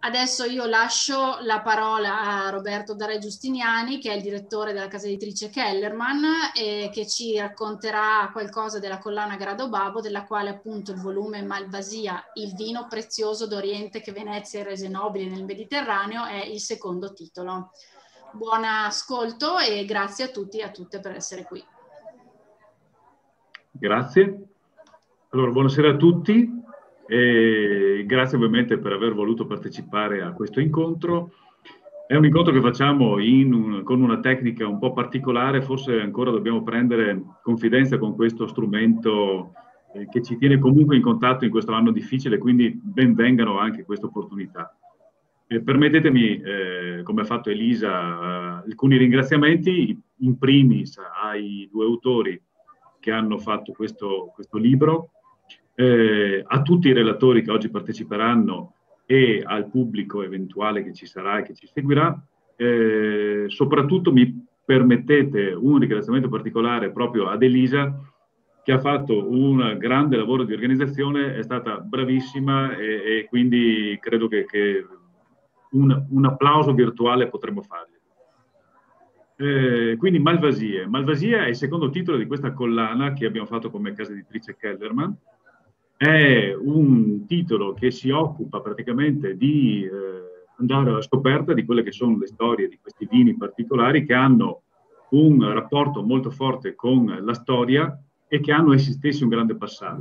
Adesso io lascio la parola a Roberto Dare Giustiniani, che è il direttore della casa editrice Kellerman, e che ci racconterà qualcosa della collana Grado Babbo, della quale appunto il volume Malvasia, il vino prezioso d'Oriente che Venezia rese nobile nel Mediterraneo, è il secondo titolo. Buon ascolto e grazie a tutti e a tutte per essere qui. Grazie. Allora, buonasera a tutti. E grazie ovviamente per aver voluto partecipare a questo incontro. È un incontro che facciamo con una tecnica un po' particolare, forse ancora dobbiamo prendere confidenza con questo strumento che ci tiene comunque in contatto in questo anno difficile, quindi ben vengano anche queste opportunità. Permettetemi, come ha fatto Elisa, alcuni ringraziamenti, in primis ai due autori che hanno fatto questo libro, a tutti i relatori che oggi parteciperanno e al pubblico eventuale che ci sarà e che ci seguirà. Soprattutto mi permettete un ringraziamento particolare proprio ad Elisa, che ha fatto un grande lavoro di organizzazione, è stata bravissima e quindi credo che un applauso virtuale potremmo fargli. Quindi Malvasie. Malvasie è il secondo titolo di questa collana che abbiamo fatto come casa editrice Kellerman. È un titolo che si occupa praticamente di andare alla scoperta di quelle che sono le storie di questi vini particolari che hanno un rapporto molto forte con la storia e che hanno essi stessi un grande passato.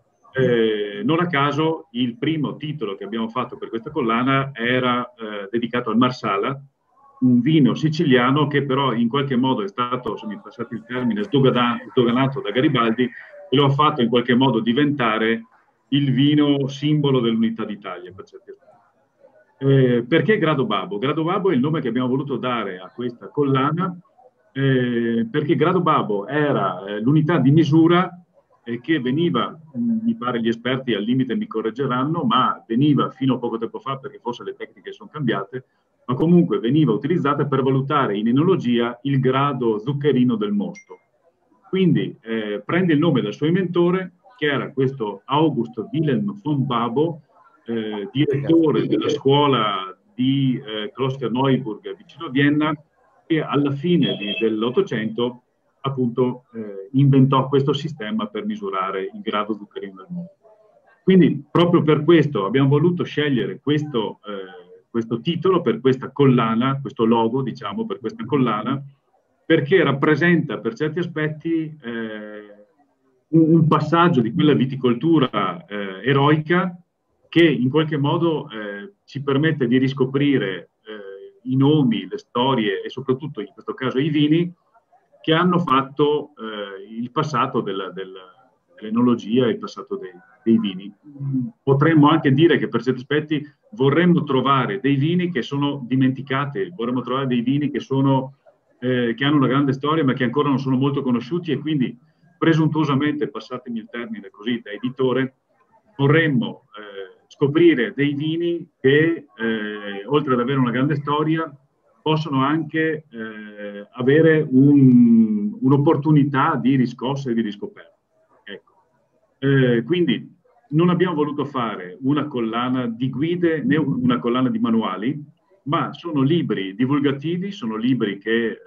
Non a caso il primo titolo che abbiamo fatto per questa collana era dedicato al Marsala, un vino siciliano che però in qualche modo è stato, se mi passate il termine, sdoganato da Garibaldi e lo ha fatto in qualche modo diventare il vino simbolo dell'unità d'Italia, per certi aspetti. Perché Grado Babbo? Grado Babbo è il nome che abbiamo voluto dare a questa collana, perché Grado Babbo era l'unità di misura che veniva, mi pare gli esperti al limite mi correggeranno, ma veniva fino a poco tempo fa, perché forse le tecniche sono cambiate, ma comunque veniva utilizzata per valutare in enologia il grado zuccherino del mosto. Quindi prende il nome dal suo inventore, che era questo August Wilhelm von Babbo, direttore della scuola di Klosterneuburg vicino a Vienna, che alla fine dell'Ottocento appunto inventò questo sistema per misurare il grado zuccherino del mondo. Quindi proprio per questo abbiamo voluto scegliere questo titolo per questa collana, questo logo diciamo per questa collana, perché rappresenta per certi aspetti un passaggio di quella viticoltura eroica che in qualche modo ci permette di riscoprire i nomi, le storie e soprattutto in questo caso i vini che hanno fatto il passato dell'enologia e il passato dei vini. Potremmo anche dire che per certi aspetti vorremmo trovare dei vini che sono dimenticati, vorremmo trovare dei vini che hanno una grande storia ma che ancora non sono molto conosciuti e quindi presuntuosamente, passatemi il termine così, da editore, vorremmo scoprire dei vini che oltre ad avere una grande storia possono anche avere un'opportunità di riscossa e di riscoperta. Ecco. Quindi non abbiamo voluto fare una collana di guide né una collana di manuali, ma sono libri divulgativi, sono libri che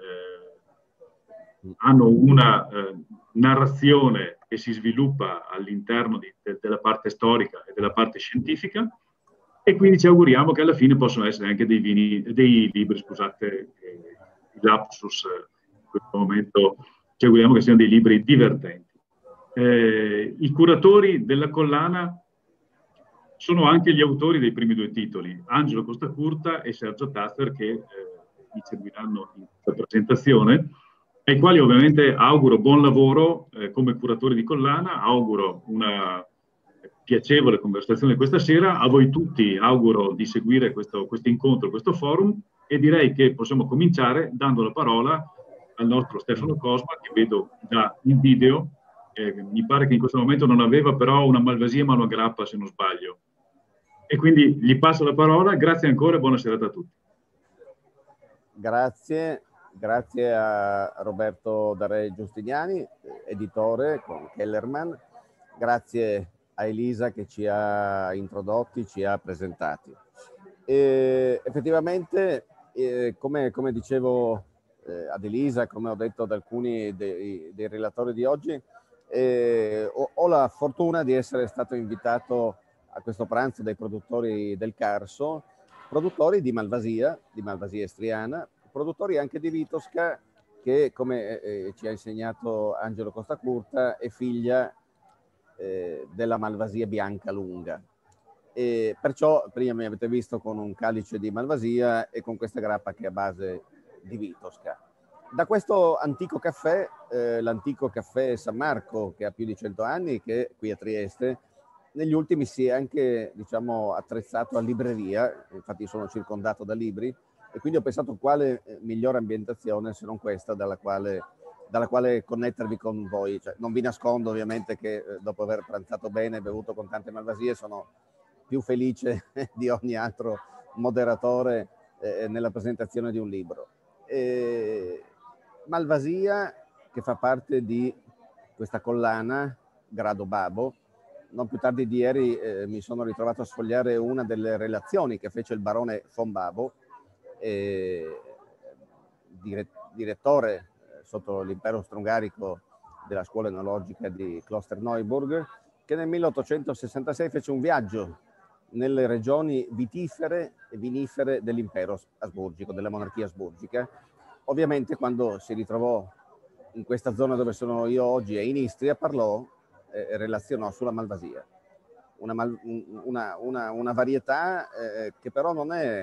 hanno una narrazione che si sviluppa all'interno della parte storica e della parte scientifica e quindi ci auguriamo che alla fine possano essere anche dei libri, scusate, il lapsus in questo momento, ci auguriamo che siano dei libri divertenti. I curatori della collana sono anche gli autori dei primi due titoli, Angelo Costacurta e Sergio Tazzer, che vi seguiranno in questa presentazione, ai quali ovviamente auguro buon lavoro come curatori di collana, auguro una piacevole conversazione questa sera, a voi tutti auguro di seguire questo incontro, questo forum e direi che possiamo cominciare dando la parola al nostro Stefano Cosma, che vedo già in video, mi pare che in questo momento non aveva però una Malvasia ma una grappa se non sbaglio. E quindi gli passo la parola, grazie ancora e buona serata a tutti. Grazie a Roberto Dare Giustiniani, editore con Kellerman, grazie a Elisa che ci ha introdotti, ci ha presentati. E effettivamente, come dicevo ad Elisa, come ho detto ad alcuni dei relatori di oggi, ho la fortuna di essere stato invitato a questo pranzo dai produttori del Carso, produttori di Malvasia istriana, produttori anche di Vitosca, che come ci ha insegnato Angelo Costacurta è figlia della Malvasia bianca lunga. E perciò prima mi avete visto con un calice di Malvasia e con questa grappa che è a base di Vitosca. Da questo antico caffè, l'antico caffè San Marco, che ha più di 100 anni, che è qui a Trieste, negli ultimi si è anche, diciamo, attrezzato a libreria, infatti sono circondato da libri, e quindi ho pensato quale migliore ambientazione se non questa dalla quale connettervi con voi. Cioè, non vi nascondo ovviamente che dopo aver pranzato bene e bevuto con tante malvasie sono più felice di ogni altro moderatore nella presentazione di un libro. Malvasia, che fa parte di questa collana Grado Babo, non più tardi di ieri mi sono ritrovato a sfogliare una delle relazioni che fece il barone von Babo, direttore sotto l'impero austro-ungarico della scuola enologica di Klosterneuburg, che nel 1866 fece un viaggio nelle regioni vitifere e vinifere dell'impero asburgico, della monarchia asburgica. Ovviamente quando si ritrovò in questa zona dove sono io oggi e in Istria parlò e relazionò sulla Malvasia, una varietà che però non è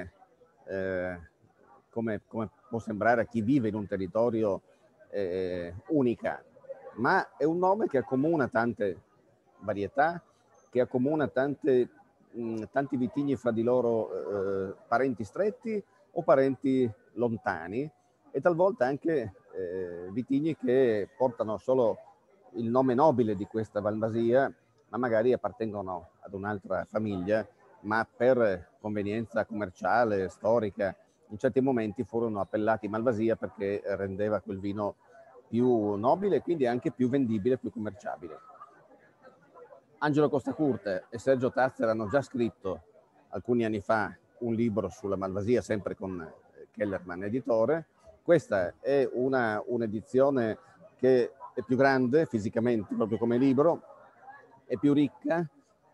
come può sembrare a chi vive in un territorio unica, ma è un nome che accomuna tante varietà, che accomuna tanti vitigni fra di loro, parenti stretti o parenti lontani, e talvolta anche vitigni che portano solo il nome nobile di questa Malvasia, ma magari appartengono ad un'altra famiglia, ma per convenienza commerciale, storica, in certi momenti furono appellati Malvasia perché rendeva quel vino più nobile e quindi anche più vendibile, più commerciabile. Angelo Costacurta e Sergio Tazzer hanno già scritto alcuni anni fa un libro sulla Malvasia, sempre con Kellerman editore. Questa è un'edizione che è più grande fisicamente, proprio come libro, è più ricca,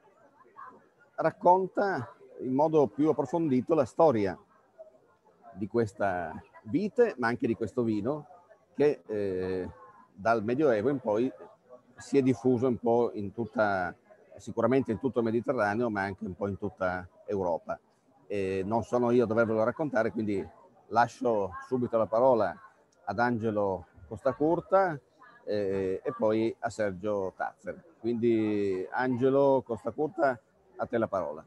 racconta in modo più approfondito la storia di questa vite, ma anche di questo vino, che dal Medioevo in poi si è diffuso un po' sicuramente in tutto il Mediterraneo, ma anche un po' in tutta Europa. Non sono io a dovervelo raccontare, quindi lascio subito la parola ad Angelo Costacurta e poi a Sergio Tazzer. Quindi Angelo Costacurta, a te la parola.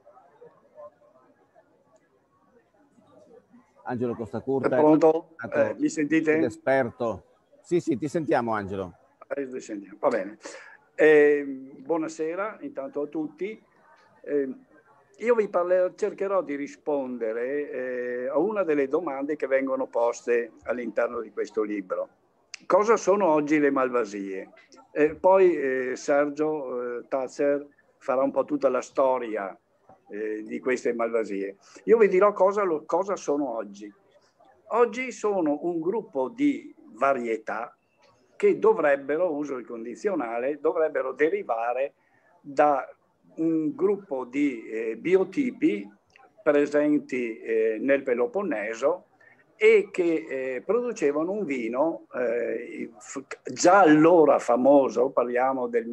Angelo Costacurta. È pronto? Mi sentite? Esperto. Sì, ti sentiamo Angelo. Va bene. Buonasera intanto a tutti. Io cercherò di rispondere a una delle domande che vengono poste all'interno di questo libro. Cosa sono oggi le Malvasie? Poi Sergio Tazzer farà un po' tutta la storia di queste Malvasie. Io vi dirò cosa sono oggi. Oggi sono un gruppo di varietà che dovrebbero, uso il condizionale, dovrebbero derivare da un gruppo di biotipi presenti nel Peloponneso e che producevano un vino già allora famoso, parliamo del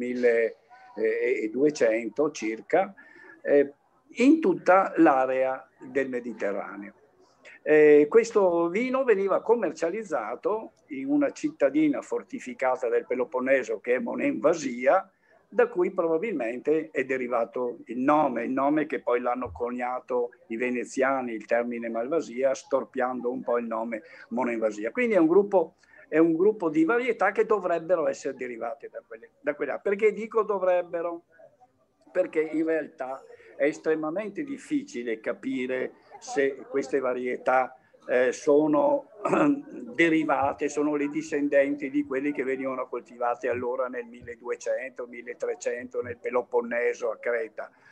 1200 circa, in tutta l'area del Mediterraneo. Questo vino veniva commercializzato in una cittadina fortificata del Peloponneso che è Monemvasia, da cui probabilmente è derivato il nome che poi l'hanno coniato i veneziani, il termine Malvasia, storpiando un po' il nome Monemvasia. Quindi è un gruppo di varietà che dovrebbero essere derivate da quella. Perché dico dovrebbero? Perché in realtà è estremamente difficile capire se queste varietà sono derivate, sono le discendenti di quelli che venivano coltivati allora nel 1200, 1300 nel Peloponneso a Creta.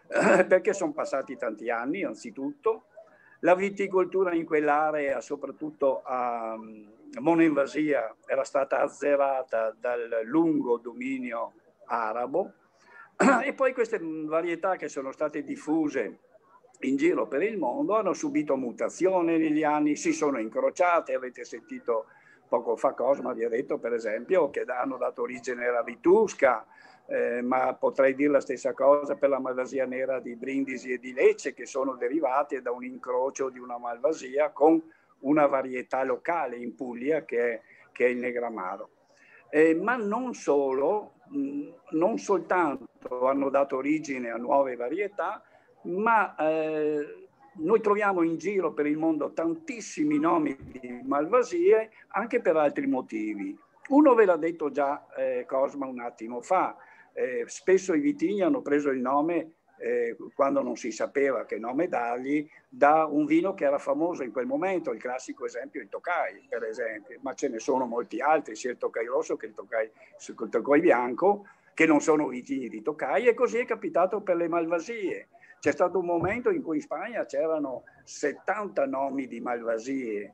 perché sono passati tanti anni, anzitutto. La viticoltura in quell'area, soprattutto a monoinvasia, era stata azzerata dal lungo dominio arabo, e poi queste varietà che sono state diffuse in giro per il mondo hanno subito mutazioni negli anni, si sono incrociate. Avete sentito poco fa Cosma vi ha detto per esempio che hanno dato origine alla Vitusca, ma potrei dire la stessa cosa per la Malvasia nera di Brindisi e di Lecce, che sono derivate da un incrocio di una Malvasia con una varietà locale in Puglia che è il Negramaro. Ma non solo, non soltanto hanno dato origine a nuove varietà, ma noi troviamo in giro per il mondo tantissimi nomi di Malvasie anche per altri motivi. Uno ve l'ha detto già Cosma un attimo fa. Spesso i vitigni hanno preso il nome, quando non si sapeva che nome dargli, da un vino che era famoso in quel momento, il classico esempio il Tokai, per esempio, ma ce ne sono molti altri, sia il Tokai rosso che il Tokai bianco, che non sono vitigni di Tokai, e così è capitato per le Malvasie. C'è stato un momento in cui in Spagna c'erano 70 nomi di Malvasie,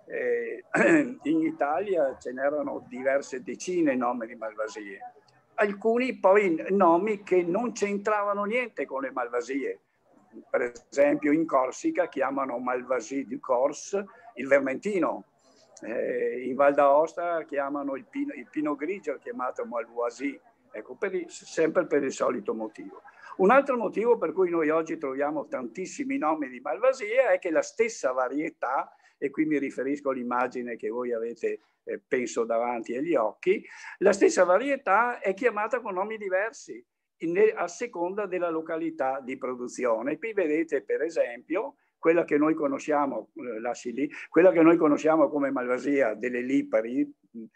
in Italia ce n'erano diverse decine di nomi di Malvasie. Alcuni poi nomi che non c'entravano niente con le Malvasie. Per esempio in Corsica chiamano Malvasie du Corse il Vermentino, in Val d'Aosta chiamano il Pinot Grigio chiamato Malvoisie, ecco, sempre per il solito motivo. Un altro motivo per cui noi oggi troviamo tantissimi nomi di Malvasie è che la stessa varietà, e qui mi riferisco all'immagine che voi avete penso davanti agli occhi, la stessa varietà è chiamata con nomi diversi a seconda della località di produzione. Qui vedete per esempio quella che noi conosciamo, quella che noi conosciamo come Malvasia delle Lipari,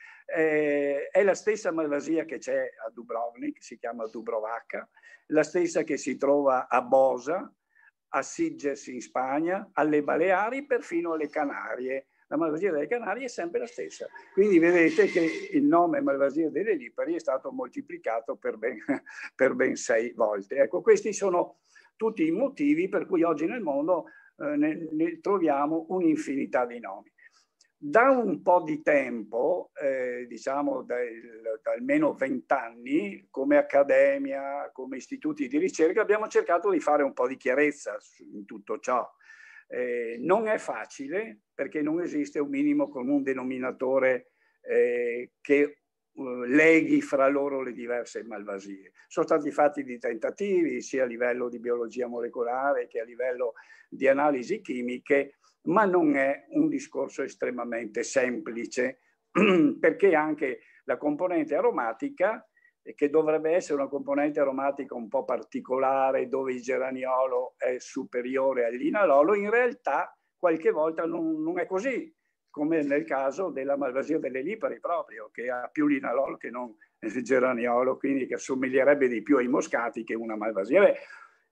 è la stessa Malvasia che c'è a Dubrovnik, si chiama Dubrovaca, la stessa che si trova a Bosa, a Sitges in Spagna, alle Baleari, perfino alle Canarie. La Malvasia delle Canarie è sempre la stessa. Quindi vedete che il nome Malvasia delle Lipari è stato moltiplicato per ben 6 volte. Ecco, questi sono tutti i motivi per cui oggi nel mondo ne troviamo un'infinità di nomi. Da un po' di tempo, diciamo da almeno 20 anni, come accademia, come istituti di ricerca, abbiamo cercato di fare un po' di chiarezza in tutto ciò. Non è facile perché non esiste un minimo comune denominatore che leghi fra loro le diverse Malvasie. Sono stati fatti dei tentativi sia a livello di biologia molecolare che a livello di analisi chimiche, ma non è un discorso estremamente semplice perché anche la componente aromatica, che dovrebbe essere una componente aromatica un po' particolare dove il geraniolo è superiore all'inalolo, in realtà qualche volta non è così, come nel caso della Malvasia delle Lipari proprio, che ha più l'inalolo che non il geraniolo, quindi che assomiglierebbe di più ai moscati che una Malvasia. Beh,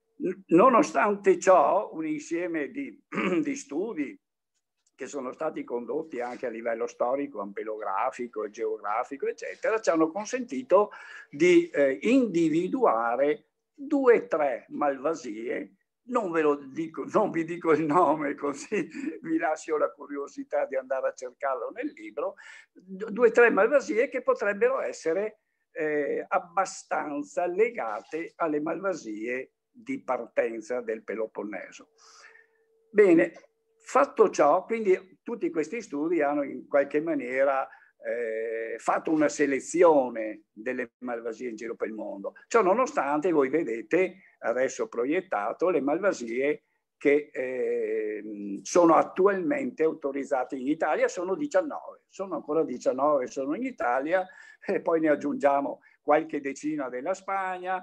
nonostante ciò, un insieme di studi che sono stati condotti anche a livello storico, ampelografico, geografico, eccetera, ci hanno consentito di individuare 2 o 3 Malvasie. Non vi dico il nome, così vi lascio la curiosità di andare a cercarlo nel libro. 2 o 3 Malvasie che potrebbero essere abbastanza legate alle Malvasie di partenza del Peloponneso. Bene, fatto ciò, quindi tutti questi studi hanno in qualche maniera fatto una selezione delle Malvasie in giro per il mondo. Ciò nonostante voi vedete adesso proiettato le Malvasie che sono attualmente autorizzate in Italia, sono 19, sono ancora 19, sono in Italia, e poi ne aggiungiamo qualche decina della Spagna,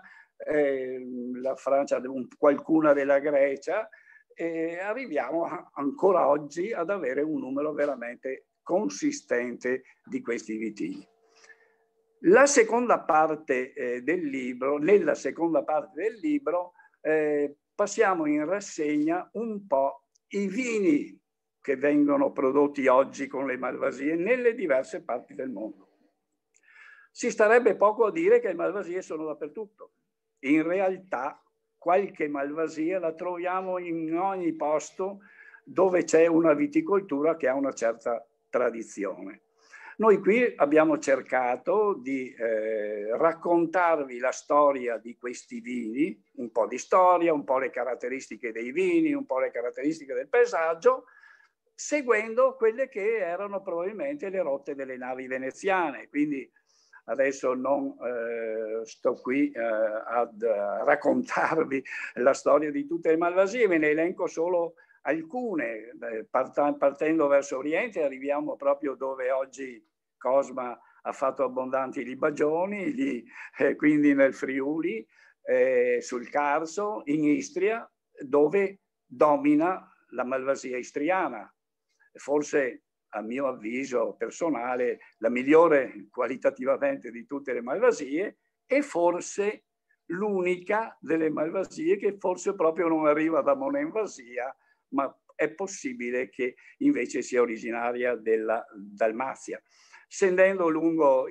la Francia, qualcuna della Grecia, e arriviamo ancora oggi ad avere un numero veramente consistente di questi vitigni. La seconda parte del libro, nella seconda parte del libro passiamo in rassegna un po' i vini che vengono prodotti oggi con le Malvasie nelle diverse parti del mondo. Si starebbe poco a dire che le Malvasie sono dappertutto. In realtà qualche malvasia la troviamo in ogni posto dove c'è una viticoltura che ha una certa tradizione. Noi qui abbiamo cercato di raccontarvi la storia di questi vini, un po' di storia, un po' le caratteristiche dei vini, un po' le caratteristiche del paesaggio, seguendo quelle che erano probabilmente le rotte delle navi veneziane. Quindi adesso non sto qui a raccontarvi la storia di tutte le malvasie, ve ne elenco solo alcune. Partendo verso Oriente arriviamo proprio dove oggi Cosma ha fatto abbondanti libagioni, quindi nel Friuli, sul Carso, in Istria, dove domina la malvasia istriana. Forse, a mio avviso personale, la migliore qualitativamente di tutte le malvasie, e forse l'unica delle malvasie che forse proprio non arriva da Monenvasia, ma è possibile che invece sia originaria della Dalmazia. Scendendo lungo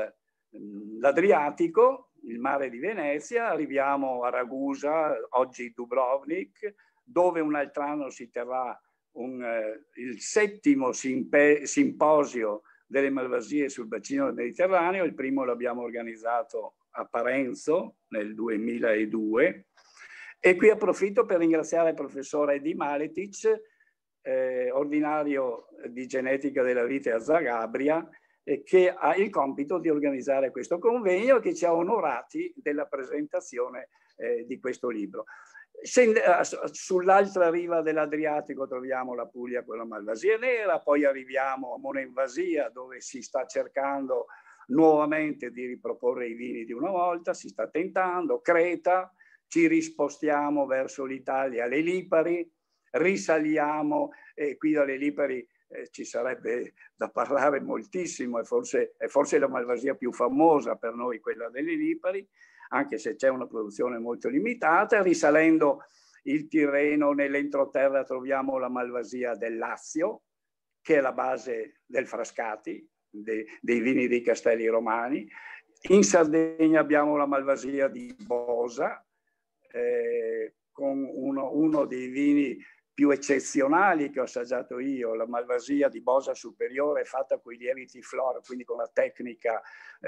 l'Adriatico, il mare di Venezia, arriviamo a Ragusa, oggi Dubrovnik, dove un altro anno si terrà il 7° simposio delle malvasie sul bacino del Mediterraneo. Il primo l'abbiamo organizzato a Parenzo nel 2002. E qui approfitto per ringraziare il professore Edi Maletic, ordinario di genetica della vite a Zagabria, che ha il compito di organizzare questo convegno e che ci ha onorati della presentazione di questo libro. Sull'altra riva dell'Adriatico troviamo la Puglia con la malvasia nera, poi arriviamo a Monenvasia, dove si sta cercando nuovamente di riproporre i vini di una volta, si sta tentando, Creta, ci rispostiamo verso l'Italia alle Lipari, risaliamo e qui dalle Lipari ci sarebbe da parlare moltissimo, e forse la malvasia più famosa per noi, quella delle Lipari, anche se c'è una produzione molto limitata. Risalendo il Tirreno, nell'entroterra troviamo la malvasia del Lazio, che è la base del Frascati, dei vini dei Castelli Romani. In Sardegna abbiamo la malvasia di Bosa, con uno dei vini più eccezionali che ho assaggiato io, la malvasia di Bosa Superiore, fatta con i lieviti Flor, quindi con la tecnica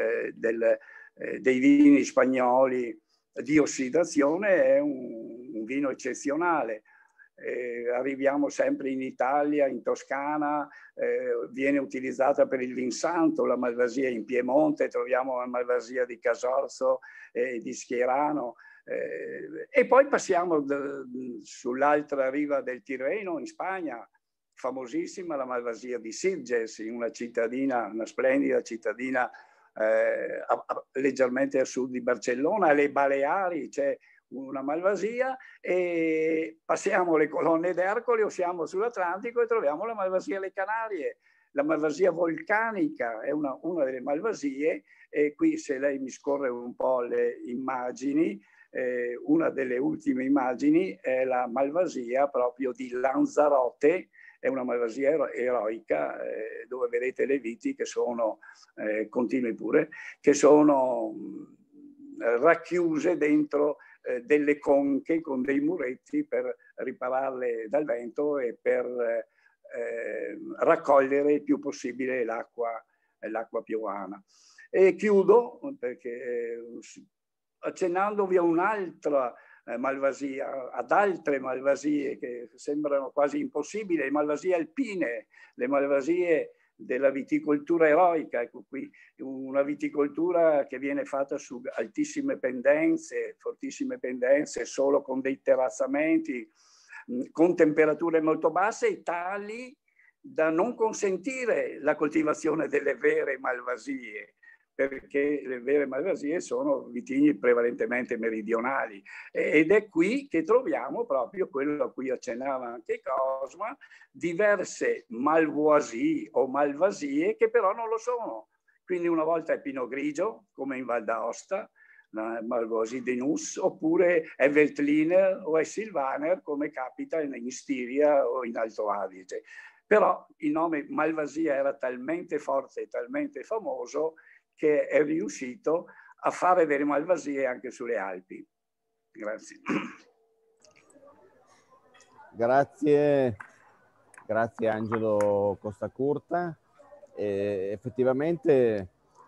dei vini spagnoli di ossidazione. È un vino eccezionale. Arriviamo sempre in Italia, in Toscana, viene utilizzata per il Vinsanto, la malvasia in Piemonte, troviamo la malvasia di Casorzo e di Schierano. E poi passiamo sull'altra riva del Tirreno, in Spagna, famosissima la malvasia di Sitges, in una cittadina, una splendida cittadina leggermente a sud di Barcellona. Alle Baleari c'è una malvasia, e passiamo le colonne d'Ercole o siamo sull'Atlantico e troviamo la malvasia alle Canarie. La malvasia vulcanica è una delle malvasie, e qui, se lei mi scorre un po' le immagini, una delle ultime immagini è la malvasia proprio di Lanzarote. È una malvasia eroica, dove vedete le viti che sono, continui pure, che sono racchiuse dentro delle conche con dei muretti per ripararle dal vento e per raccogliere il più possibile l'acqua piovana. E chiudo perché accennandovi a un'altra malvasia, ad altre malvasie che sembrano quasi impossibili, le malvasie alpine, le malvasie della viticoltura eroica. Ecco qui una viticoltura che viene fatta su altissime pendenze, fortissime pendenze, solo con dei terrazzamenti, con temperature molto basse, tali da non consentire la coltivazione delle vere malvasie, perché le vere malvasie sono vitigni prevalentemente meridionali, ed è qui che troviamo proprio quello a cui accennava anche Cosma, diverse malvoisie o malvasie che però non lo sono. Quindi una volta è Pinot Grigio, come in Val d'Aosta, la Malvoisie de Nuss, oppure è Veltliner o è Sylvaner, come capita in Stiria o in Alto Adige. Però il nome malvasia era talmente forte e talmente famoso che è riuscito a fare delle malvasie anche sulle Alpi. Grazie. Grazie Angelo Costacurta. Effettivamente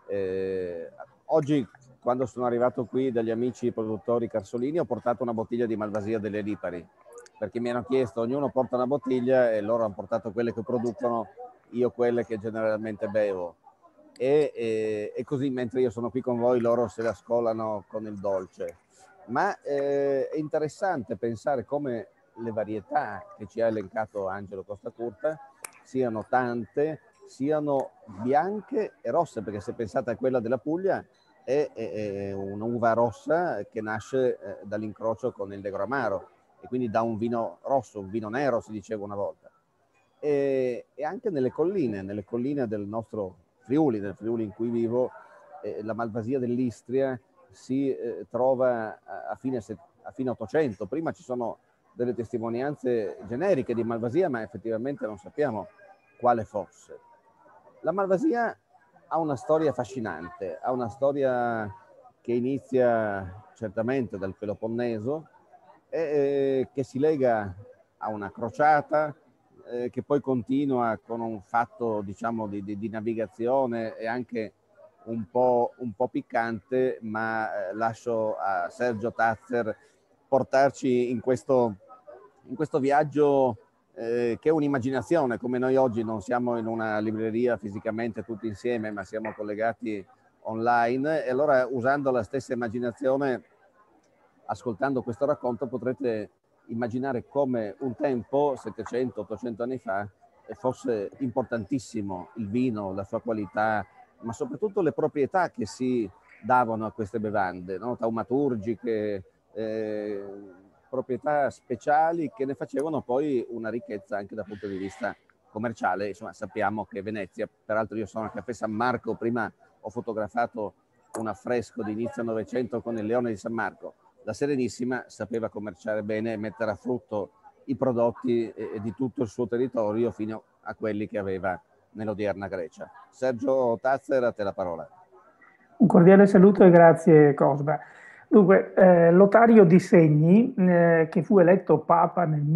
oggi, quando sono arrivato qui dagli amici produttori Carsolini, ho portato una bottiglia di Malvasia delle Lipari, perché mi hanno chiesto, ognuno porta una bottiglia e loro hanno portato quelle che producono, io quelle che generalmente bevo. E così, mentre io sono qui con voi, loro se la scolano con il dolce. Ma è interessante pensare come le varietà che ci ha elencato Angelo Costacurta siano tante, siano bianche e rosse, perché se pensate a quella della Puglia è un'uva rossa che nasce dall'incrocio con il Negro Amaro e quindi da un vino rosso, un vino nero si diceva una volta. E anche nelle colline del nostro Friuli, nel Friuli in cui vivo, la Malvasia dell'Istria si trova a fine 800. Prima ci sono delle testimonianze generiche di Malvasia, ma effettivamente non sappiamo quale fosse. La Malvasia ha una storia affascinante, ha una storia che inizia certamente dal Peloponneso e che si lega a una crociata, che poi continua con un fatto, diciamo, di navigazione e anche un po' piccante, ma lascio a Sergio Tazzer portarci in questo viaggio che è un'immaginazione, come noi oggi non siamo in una libreria fisicamente tutti insieme, ma siamo collegati online, e allora usando la stessa immaginazione, ascoltando questo racconto, potrete immaginare come un tempo, 700-800 anni fa, fosse importantissimo il vino, la sua qualità, ma soprattutto le proprietà che si davano a queste bevande, no? Taumaturgiche, proprietà speciali che ne facevano poi una ricchezza anche dal punto di vista commerciale. Insomma, sappiamo che Venezia, peraltro io sono al Caffè San Marco, prima ho fotografato un affresco di inizio Novecento con il Leone di San Marco. La Serenissima sapeva commerciare bene e mettere a frutto i prodotti di tutto il suo territorio fino a quelli che aveva nell'odierna Grecia. Sergio Tazzer, a te la parola. Un cordiale saluto e grazie Cosma. Dunque, Lotario di Segni, che fu eletto Papa nel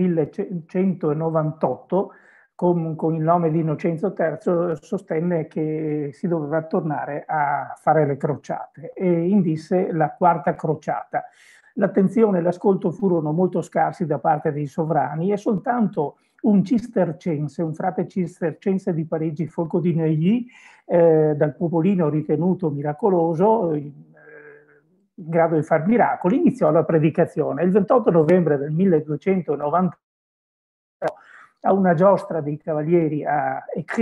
1198 con il nome di Innocenzo III, sostenne che si doveva tornare a fare le crociate e indisse la quarta crociata. L'attenzione e l'ascolto furono molto scarsi da parte dei sovrani e soltanto un cistercense, un frate cistercense di Parigi, Folco di Neuilly, dal popolino ritenuto miracoloso, in grado di fare miracoli, iniziò la predicazione. Il 28 novembre del 1290 a una giostra dei cavalieri a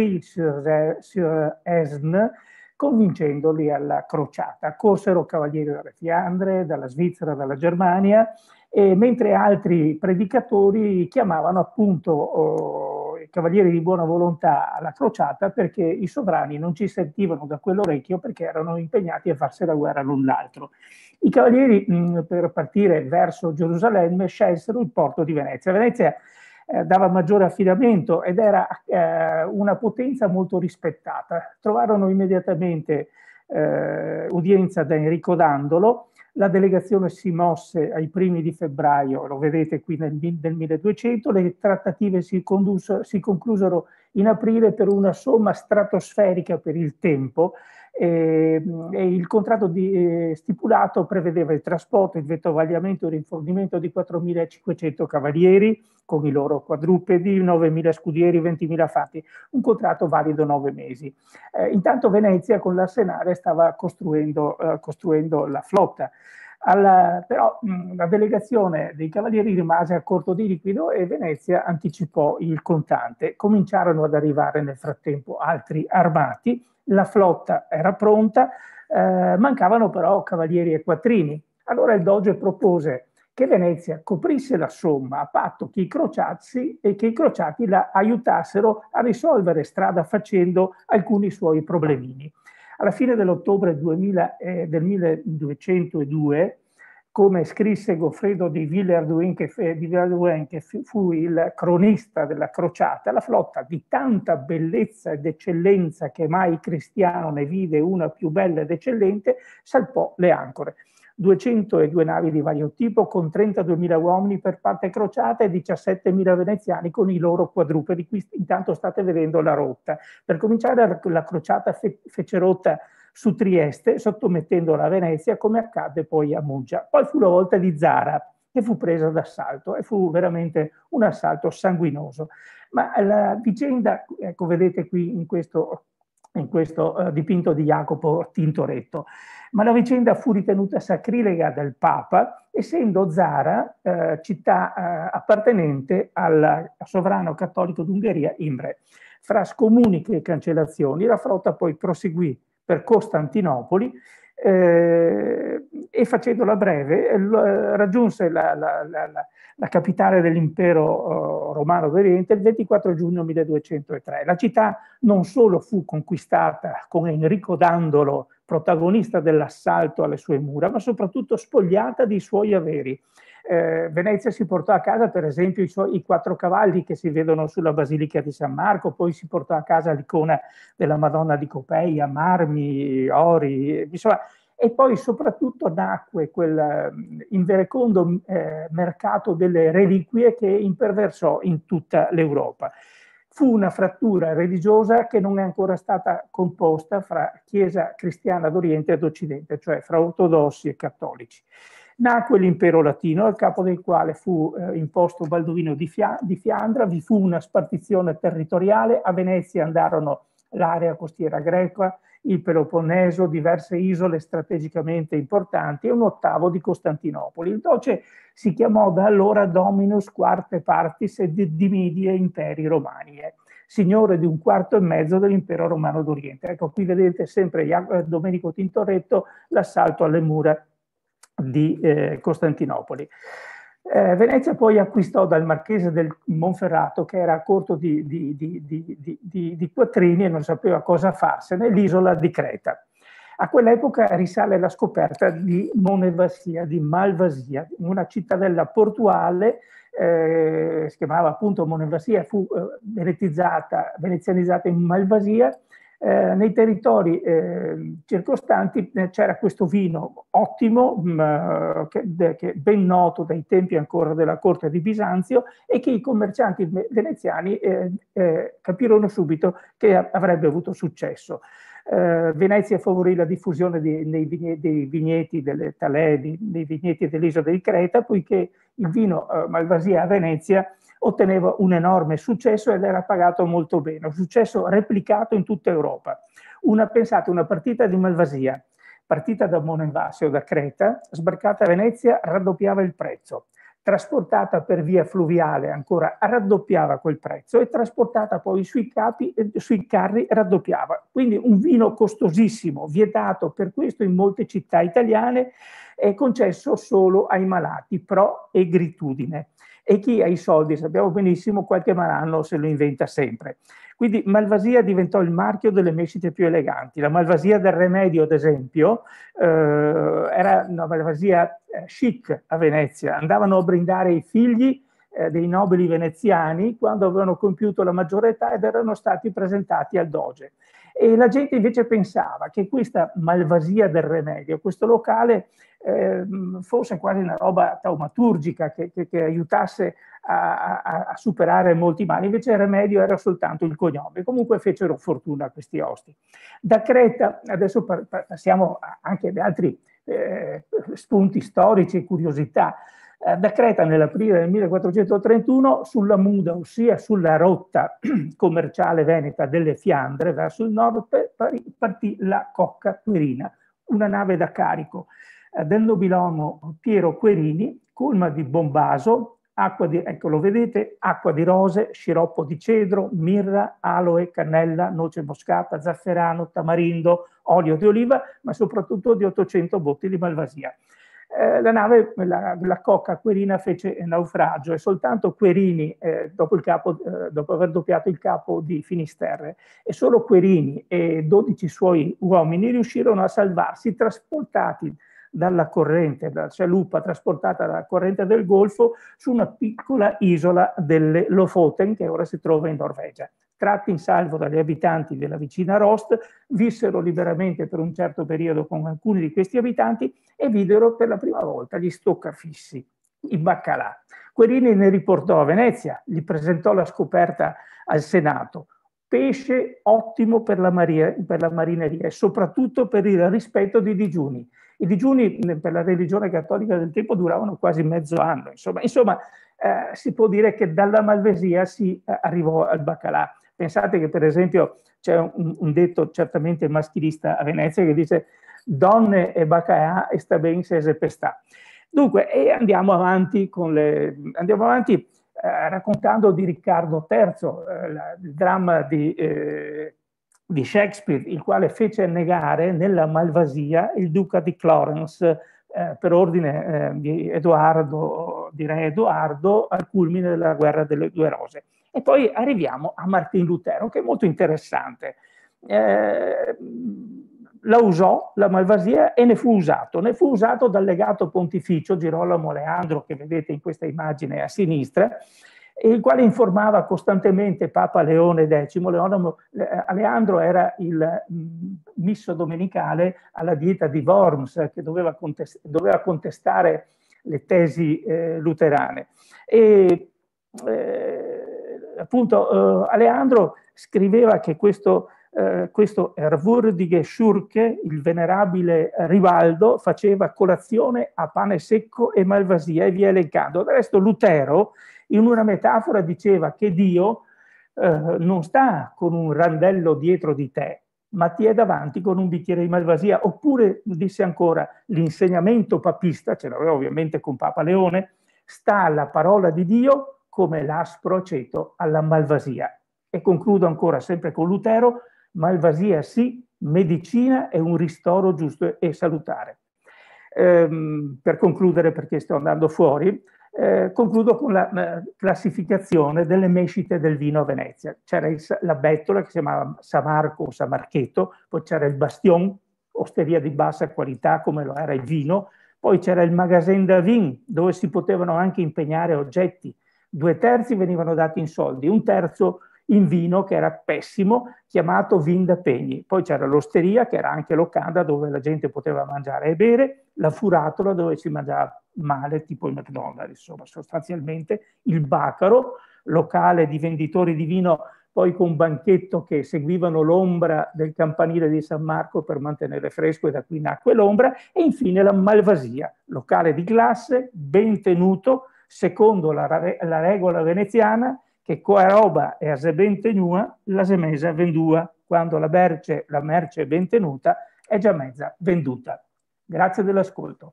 Écrit-sur-Esne, convincendoli alla crociata. Corsero cavalieri dalle Fiandre, dalla Svizzera, dalla Germania, e mentre altri predicatori chiamavano appunto i cavalieri di buona volontà alla crociata, perché i sovrani non ci sentivano da quell'orecchio, perché erano impegnati a farsi la guerra l'un l'altro. I cavalieri, per partire verso Gerusalemme, scelsero il porto di Venezia. Venezia dava maggiore affidamento ed era una potenza molto rispettata. Trovarono immediatamente udienza da Enrico Dandolo. La delegazione si mosse ai primi di febbraio, lo vedete qui nel 1200, le trattative si conclusero in aprile per una somma stratosferica per il tempo, e il contratto stipulato prevedeva il trasporto, il vettovagliamento e il rinfornimento di 4.500 cavalieri con i loro quadrupedi, 9.000 scudieri, 20.000 fatti, un contratto valido 9 mesi. Intanto Venezia con l'arsenale stava costruendo la flotta. Però la delegazione dei cavalieri rimase a corto di liquido e Venezia anticipò il contante. Cominciarono ad arrivare nel frattempo altri armati, la flotta era pronta, mancavano però cavalieri e quattrini. Allora il doge propose che Venezia coprisse la somma a patto che i crociati la aiutassero a risolvere strada facendo alcuni suoi problemini. Alla fine dell'ottobre del 1202, come scrisse Goffredo di Villehardouin, che fu il cronista della crociata, la flotta di tanta bellezza ed eccellenza che mai cristiano ne vide una più bella ed eccellente, salpò le ancore. 202 navi di vario tipo con 32.000 uomini per parte crociata e 17.000 veneziani con i loro quadrupedi. Qui intanto state vedendo la rotta. Per cominciare la crociata fece rotta su Trieste, sottomettendo la Venezia, come accadde poi a Muggia. Poi fu la volta di Zara, che fu presa d'assalto, e fu veramente un assalto sanguinoso. Ma la vicenda, ecco, vedete qui in questo dipinto di Jacopo Tintoretto, ma la vicenda fu ritenuta sacrilega dal Papa, essendo Zara città appartenente al sovrano cattolico d'Ungheria Imre. Fra scomuniche e cancellazioni, la flotta poi proseguì per Costantinopoli e, facendola breve, raggiunse la capitale dell'impero romano d'Oriente il 24 giugno 1203. La città non solo fu conquistata con Enrico Dandolo, protagonista dell'assalto alle sue mura, ma soprattutto spogliata dei suoi averi. Venezia si portò a casa, per esempio, i 4 cavalli che si vedono sulla Basilica di San Marco, poi si portò a casa l'icona della Madonna di Copeia, marmi, ori, insomma, e poi soprattutto nacque quel inverecondo mercato delle reliquie che imperversò in tutta l'Europa. Fu una frattura religiosa che non è ancora stata composta fra Chiesa cristiana d'Oriente ed Occidente, cioè fra ortodossi e cattolici. Nacque l'impero latino, al capo del quale fu imposto Baldovino di Fiandra, vi fu una spartizione territoriale, a Venezia andarono l'area costiera greca, il Peloponneso, diverse isole strategicamente importanti e un ottavo di Costantinopoli. Il Doce si chiamò da allora Dominus Quarte Partis et Dimidie Imperi Romani, signore di 1/4 dell'impero romano d'Oriente. Ecco, qui vedete sempre Domenico Tintoretto, l'assalto alle mura di Costantinopoli. Venezia poi acquistò dal marchese del Monferrato, che era a corto di quattrini e non sapeva cosa farsene, l'isola di Creta. A quell'epoca risale la scoperta di Monevasia, di Malvasia, una cittadella portuale, si chiamava appunto Monevasia, fu venezianizzata in Malvasia. Nei territori circostanti c'era questo vino ottimo, che ben noto dai tempi ancora della corte di Bisanzio, e che i commercianti veneziani capirono subito che avrebbe avuto successo. Venezia favorì la diffusione dei vigneti delle talee, dei vigneti dell'isola di Creta, poiché il vino Malvasia a Venezia otteneva un enorme successo ed era pagato molto bene, un successo replicato in tutta Europa. Pensate, una partita di Malvasia, partita da Monevasio, da Creta, sbarcata a Venezia, raddoppiava il prezzo. Trasportata per via fluviale ancora raddoppiava quel prezzo e trasportata poi sui carri raddoppiava. Quindi un vino costosissimo, vietato per questo in molte città italiane, è concesso solo ai malati, pro egritudine. E chi ha i soldi, sappiamo benissimo, qualche malanno se lo inventa sempre. Quindi Malvasia diventò il marchio delle mescite più eleganti. La Malvasia del Remedio, ad esempio, era una Malvasia chic a Venezia. Andavano a brindare i figli dei nobili veneziani quando avevano compiuto la maggiore età ed erano stati presentati al doge. E la gente invece pensava che questa Malvasia del Remedio, questo locale, fosse quasi una roba taumaturgica che aiutasse a superare molti mali. Invece il Remedio era soltanto il cognome. Comunque fecero fortuna questi osti. Da Creta, adesso passiamo anche ad altri spunti storici e curiosità. Da Creta nell'aprile del 1431 sulla Muda, ossia sulla rotta commerciale veneta delle Fiandre verso il nord, partì la Cocca Querina, una nave da carico del nobilomo Piero Querini, colma di bombaso, ecco lo vedete, acqua di rose, sciroppo di cedro, mirra, aloe, cannella, noce moscata, zafferano, tamarindo, olio di oliva, ma soprattutto di 800 botti di Malvasia. La nave, la Cocca Querina, fece naufragio e soltanto Querini, dopo aver doppiato il capo di Finisterre, e solo Querini e 12 suoi uomini riuscirono a salvarsi, trasportati dalla corrente, dalla scialuppa trasportata dalla corrente del Golfo su una piccola isola delle Lofoten che ora si trova in Norvegia. tratti in salvo dagli abitanti della vicina Rost, vissero liberamente per un certo periodo con alcuni di questi abitanti e videro per la prima volta gli stoccafissi, i baccalà. Querini ne riportò a Venezia, gli presentò la scoperta al Senato. Pesce ottimo per la marineria e soprattutto per il rispetto dei digiuni. I digiuni per la religione cattolica del tempo duravano quasi mezzo anno. Insomma, si può dire che dalla Malvasia si arrivò al baccalà. Pensate che per esempio c'è un detto certamente maschilista a Venezia che dice donne e baccalà e sta ben se pestà. Dunque, andiamo avanti raccontando di Riccardo III, il dramma di Shakespeare, il quale fece negare nella Malvasia il duca di Clarence per ordine di re Edoardo al culmine della guerra delle due rose. E poi arriviamo a Martin Lutero, che è molto interessante. La usò la Malvasia e ne fu usato dal legato pontificio Girolamo Aleandro, che vedete in questa immagine a sinistra, il quale informava costantemente Papa Leone X. Aleandro era il misso domenicale alla dieta di Worms, che doveva contestare le tesi luterane. E appunto Aleandro scriveva che questo Ehrwürdige Schurke, il venerabile Rivaldo, faceva colazione a pane secco e Malvasia e via elencando. Del resto Lutero in una metafora diceva che Dio non sta con un randello dietro di te, ma ti è davanti con un bicchiere di Malvasia. Oppure disse ancora, l'insegnamento papista, ce l'aveva ovviamente con Papa Leone, sta alla parola di Dio come l'aspro aceto alla Malvasia. E concludo ancora sempre con Lutero: Malvasia sì, medicina è un ristoro giusto e salutare. Per concludere, perché sto andando fuori, concludo con la classificazione delle mescite del vino a Venezia. C'era la bettola che si chiamava Samarco o Samarcheto, poi c'era il Bastion, osteria di bassa qualità come lo era il vino, poi c'era il Magasin de Vin, dove si potevano anche impegnare oggetti. 2/3 venivano dati in soldi, 1/3 in vino, che era pessimo, chiamato Vin da Pegni. Poi c'era l'osteria, che era anche locanda, dove la gente poteva mangiare e bere, la furatola, dove si mangiava male, tipo il McDonald's, insomma, sostanzialmente il Bacaro, locale di venditori di vino, poi con un banchetto che seguivano l'ombra del campanile di San Marco per mantenere fresco, e da qui nacque l'ombra, e infine la Malvasia, locale di classe, ben tenuto, secondo la regola veneziana, che qua roba è a ben tenuta, la semesa vendua, quando la merce è ben tenuta, è già mezza venduta. Grazie dell'ascolto.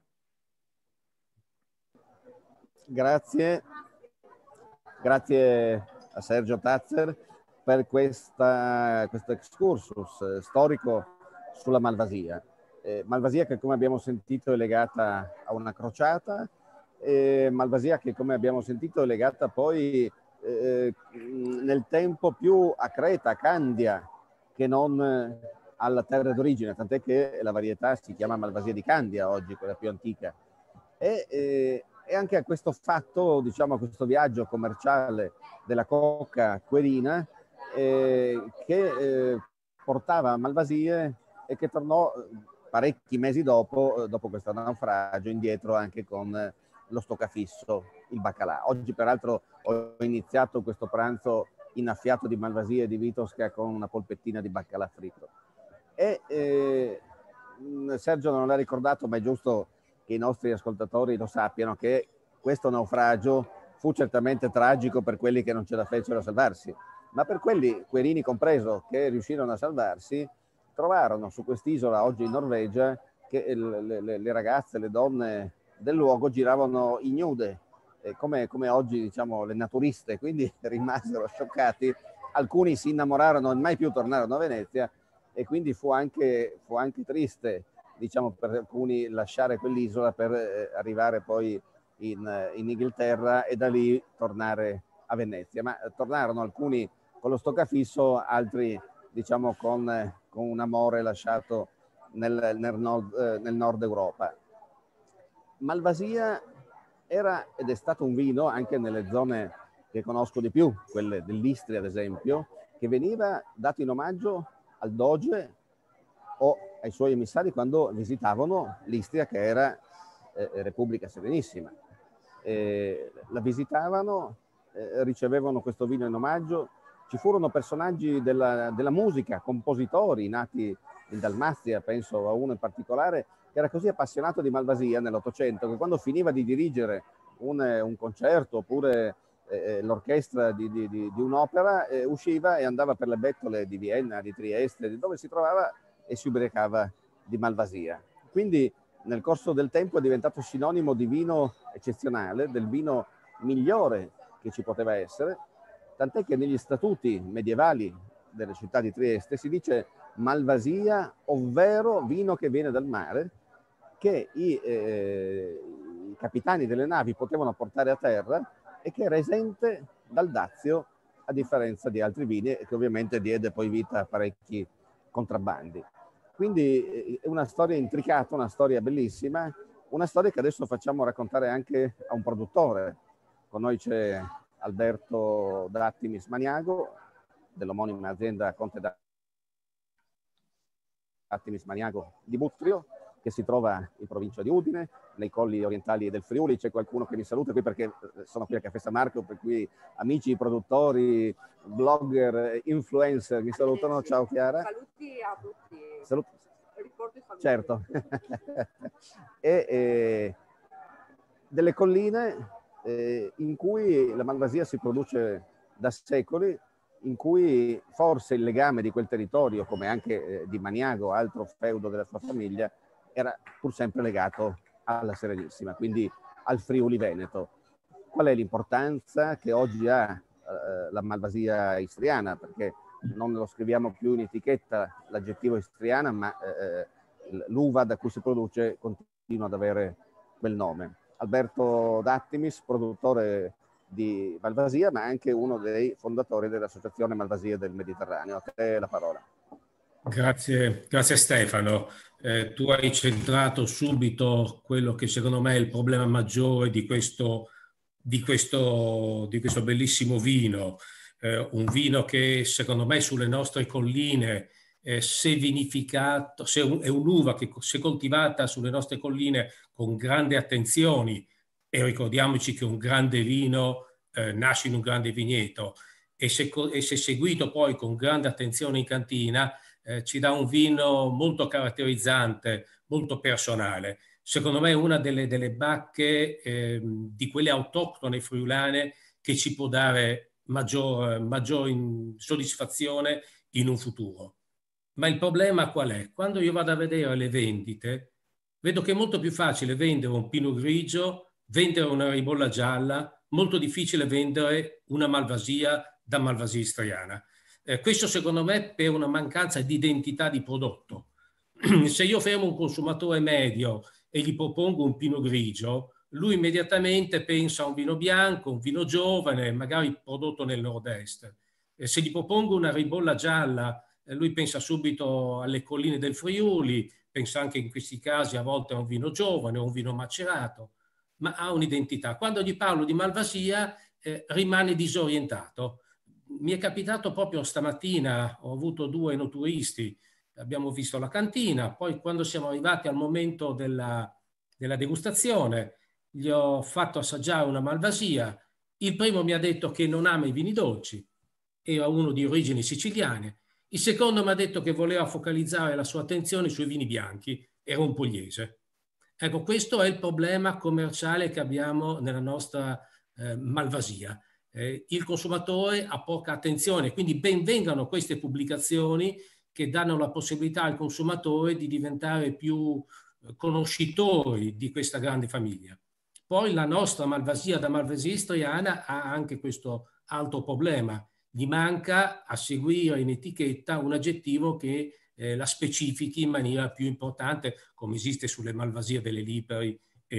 Grazie a Sergio Tazzer per questo excursus storico sulla Malvasia. Malvasia che, come abbiamo sentito, è legata a una crociata, Malvasia che, come abbiamo sentito, è legata poi nel tempo più a Creta, a Candia, che non alla terra d'origine, tant'è che la varietà si chiama Malvasia di Candia oggi, quella più antica. E anche a questo fatto, diciamo, a questo viaggio commerciale della cocca Querina, che portava Malvasie e che tornò parecchi mesi dopo questo naufragio, indietro anche con lo stoccafisso, il baccalà. Oggi peraltro ho iniziato questo pranzo innaffiato di Malvasia e di Vitosca con una polpettina di baccalà fritto. Sergio non l'ha ricordato, ma è giusto che i nostri ascoltatori lo sappiano, che questo naufragio fu certamente tragico per quelli che non ce la fecero a salvarsi, ma per quelli, Querini compreso, che riuscirono a salvarsi, trovarono su quest'isola, oggi in Norvegia, che le ragazze, le donne del luogo giravano ignude, come oggi, diciamo, le naturiste, quindi rimasero scioccati. Alcuni si innamorarono e mai più tornarono a Venezia, e quindi fu anche triste, diciamo, per alcuni lasciare quell'isola per arrivare poi in Inghilterra e da lì tornare a Venezia. Ma tornarono alcuni con lo stoccafisso, altri, diciamo, con un amore lasciato nel nord Europa. Malvasia era ed è stato un vino, anche nelle zone che conosco di più, quelle dell'Istria ad esempio, che veniva dato in omaggio al Doge o ai suoi emissari quando visitavano l'Istria, che era Repubblica Serenissima. La visitavano, ricevevano questo vino in omaggio. Ci furono personaggi della musica, compositori nati in Dalmazia, penso a uno in particolare, che era così appassionato di Malvasia nell'Ottocento che quando finiva di dirigere un concerto oppure l'orchestra di un'opera, usciva e andava per le bettole di Vienna, di Trieste, di dove si trovava, e si ubriacava di Malvasia. Quindi nel corso del tempo è diventato sinonimo di vino eccezionale, del vino migliore che ci poteva essere, tant'è che negli statuti medievali delle città di Trieste si dice Malvasia, ovvero vino che viene dal mare, che i capitani delle navi potevano portare a terra e che era esente dal dazio, a differenza di altri vini, che ovviamente diede poi vita a parecchi contrabbandi. Quindi è una storia intricata, una storia bellissima, una storia che adesso facciamo raccontare anche a un produttore. Con noi c'è Alberto D'Attimis Maniago, dell'omonima azienda Conte D'Attimis Maniago di Butrio, che si trova in provincia di Udine, nei colli orientali del Friuli. C'è qualcuno che mi saluta qui perché sono qui a Caffè San Marco, per cui amici, produttori, blogger, influencer mi salutano. Sì. Ciao Chiara. Saluti a tutti. Ricordi famiglia. Certo. e delle colline in cui la Malvasia si produce da secoli, in cui forse il legame di quel territorio, come anche di Maniago, altro feudo della sua famiglia, era pur sempre legato alla Serenissima, quindi al Friuli Veneto. Qual è l'importanza che oggi ha la Malvasia istriana? Perché non lo scriviamo più in etichetta l'aggettivo istriana, ma l'uva da cui si produce continua ad avere quel nome. Alberto D'Attimis, produttore di Malvasia, ma anche uno dei fondatori dell'Associazione Malvasia del Mediterraneo. A te la parola. Grazie Stefano. Tu hai centrato subito quello che secondo me è il problema maggiore di questo bellissimo vino. Un vino che secondo me sulle nostre colline, se vinificato, è un'uva che se coltivata sulle nostre colline con grande attenzione, e ricordiamoci che un grande vino nasce in un grande vigneto, e se seguito poi con grande attenzione in cantina, ci dà un vino molto caratterizzante, molto personale. Secondo me è una delle bacche di quelle autoctone friulane che ci può dare maggior soddisfazione in un futuro. Ma il problema qual è? Quando io vado a vedere le vendite, vedo che è molto più facile vendere un Pinot Grigio, vendere una ribolla gialla, molto difficile vendere una Malvasia da Malvasia istriana. Questo secondo me per una mancanza di identità di prodotto. Se io fermo un consumatore medio e gli propongo un Pinot Grigio, lui immediatamente pensa a un vino bianco, un vino giovane, magari prodotto nel nord-est. Se gli propongo una ribolla gialla, lui pensa subito alle colline del Friuli, pensa anche in questi casi a volte a un vino giovane o un vino macerato, ma ha un'identità. Quando gli parlo di Malvasia rimane disorientato. Mi è capitato proprio stamattina, ho avuto 2 enoturristi, abbiamo visto la cantina, poi quando siamo arrivati al momento della degustazione gli ho fatto assaggiare una Malvasia. Il primo mi ha detto che non ama i vini dolci, era uno di origini siciliane. Il secondo mi ha detto che voleva focalizzare la sua attenzione sui vini bianchi, era un pugliese. Ecco, questo è il problema commerciale che abbiamo nella nostra Malvasia. Il consumatore ha poca attenzione, quindi ben vengano queste pubblicazioni che danno la possibilità al consumatore di diventare più conoscitori di questa grande famiglia. Poi la nostra Malvasia da Malvasia istriana ha anche questo altro problema: gli manca a seguire in etichetta un aggettivo che la specifichi in maniera più importante, come esiste sulle Malvasie delle Lipari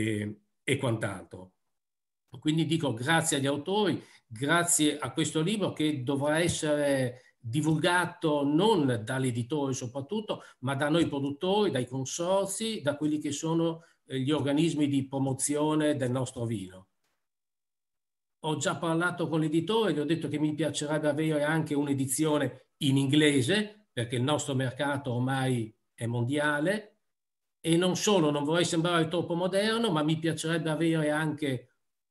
e quant'altro. Quindi dico grazie agli autori, grazie a questo libro che dovrà essere divulgato non dall'editore soprattutto, ma da noi produttori, dai consorzi, da quelli che sono gli organismi di promozione del nostro vino. ho già parlato con l'editore, gli ho detto che mi piacerebbe avere anche un'edizione in inglese, perché il nostro mercato ormai è mondiale. E non solo, non vorrei sembrare troppo moderno, ma mi piacerebbe avere anche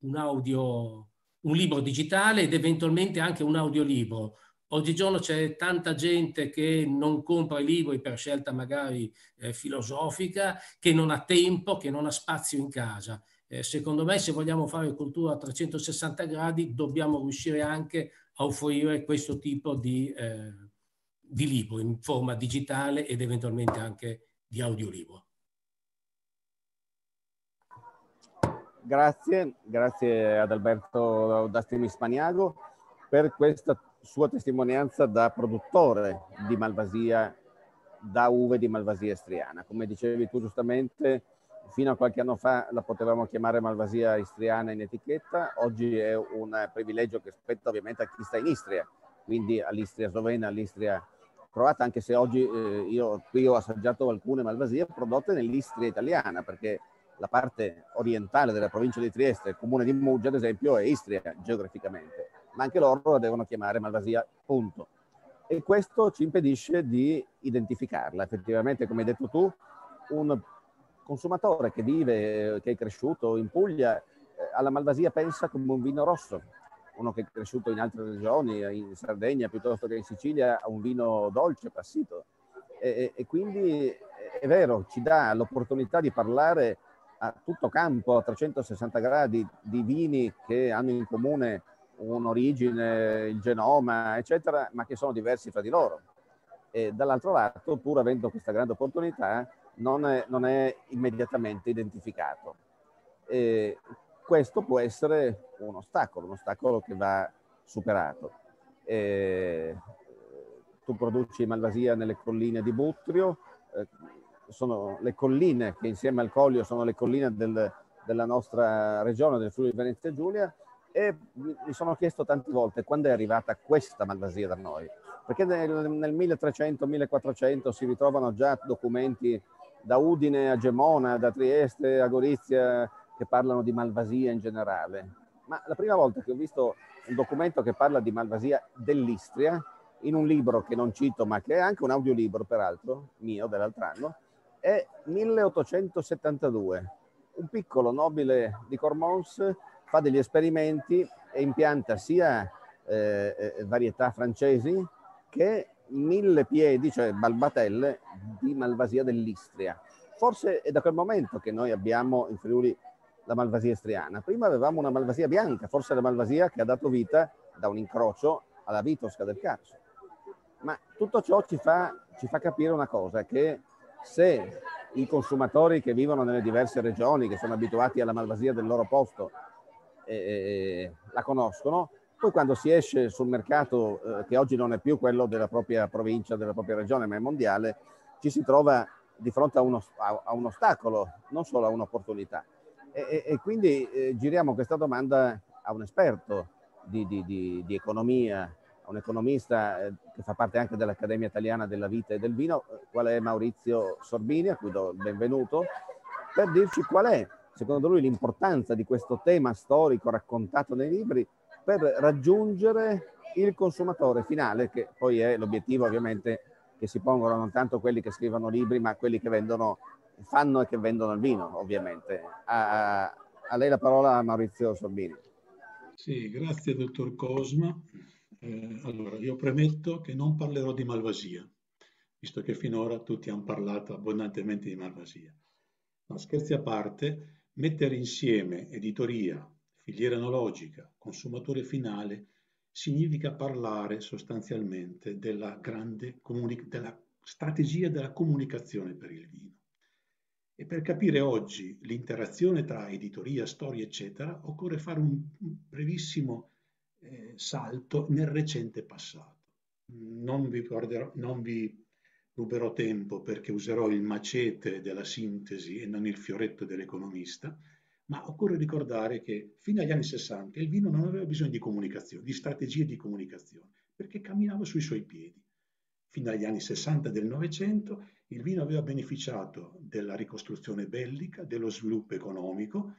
un libro digitale ed eventualmente anche un audiolibro. Oggigiorno c'è tanta gente che non compra i libri per scelta magari filosofica, che non ha tempo, che non ha spazio in casa. Secondo me, se vogliamo fare cultura a 360 gradi, dobbiamo riuscire anche a offrire questo tipo di libro in forma digitale ed eventualmente anche di audiolibro. Grazie ad Alberto D'Astimi Spaniago per questa sua testimonianza da produttore di Malvasia, da uve di Malvasia istriana. Come dicevi tu giustamente, fino a qualche anno fa la potevamo chiamare Malvasia istriana in etichetta, oggi è un privilegio che spetta ovviamente a chi sta in Istria, quindi all'Istria slovena, all'Istria croata, anche se oggi io qui ho assaggiato alcune Malvasie prodotte nell'Istria italiana, perché la parte orientale della provincia di Trieste, il comune di Muggia, ad esempio, è Istria geograficamente, ma anche loro la devono chiamare Malvasia, punto. E questo ci impedisce di identificarla. Effettivamente, come hai detto tu, un consumatore che vive, che è cresciuto in Puglia, alla Malvasia pensa come un vino rosso. Uno che è cresciuto in altre regioni, in Sardegna piuttosto che in Sicilia, a un vino dolce, passito. E quindi è vero, ci dà l'opportunità di parlare a tutto campo, a 360 gradi, di vini che hanno in comune un'origine, il genoma, eccetera, ma che sono diversi fra di loro. E dall'altro lato, pur avendo questa grande opportunità, non è immediatamente identificato. E questo può essere un ostacolo che va superato. Tu produci Malvasia nelle colline di Buttrio, sono le colline che insieme al Collio sono le colline della nostra regione, del Friuli Venezia Giulia, e mi sono chiesto tante volte quando è arrivata questa Malvasia da noi, perché nel 1300-1400 si ritrovano già documenti da Udine a Gemona, da Trieste a Gorizia, che parlano di Malvasia in generale. Ma la prima volta che ho visto un documento che parla di Malvasia dell'Istria, in un libro che non cito, ma che è anche un audiolibro, peraltro, mio, dell'altro anno, è 1872. Un piccolo nobile di Cormons fa degli esperimenti e impianta sia varietà francesi che 1000 piedi, cioè balbatelle, di Malvasia dell'Istria. Forse è da quel momento che noi abbiamo in Friuli la Malvasia istriana. Prima avevamo una Malvasia bianca, forse la Malvasia che ha dato vita da un incrocio alla Vitosca del Carso. Ma tutto ciò ci fa capire una cosa, che se i consumatori che vivono nelle diverse regioni, che sono abituati alla Malvasia del loro posto, la conoscono, poi quando si esce sul mercato, che oggi non è più quello della propria provincia, della propria regione, ma è mondiale, ci si trova di fronte a un ostacolo, non solo a un'opportunità. E quindi giriamo questa domanda a un esperto di economia, a un economista che fa parte anche dell'Accademia Italiana della Vita e del Vino, qual è Maurizio Sorbini, a cui do il benvenuto, per dirci qual è, secondo lui, l'importanza di questo tema storico raccontato nei libri per raggiungere il consumatore finale, che poi è l'obiettivo ovviamente che si pongono non tanto quelli che scrivono libri, ma quelli che fanno e che vendono il vino, ovviamente. A lei la parola, Maurizio Sorbini. Sì, grazie dottor Cosma. Allora, io premetto che non parlerò di Malvasia, visto che finora tutti hanno parlato abbondantemente di Malvasia. No, scherzi a parte, mettere insieme editoria, filiera enologica, consumatore finale, significa parlare sostanzialmente della strategia della comunicazione per il vino. E per capire oggi l'interazione tra editoria, storia, eccetera, occorre fare un brevissimo salto nel recente passato. Non vi ruberò tempo perché userò il macete della sintesi e non il fioretto dell'economista, ma occorre ricordare che fino agli anni 60 il vino non aveva bisogno di comunicazione, di strategie di comunicazione, perché camminava sui suoi piedi. Fino agli anni 60 del Novecento il vino aveva beneficiato della ricostruzione bellica, dello sviluppo economico,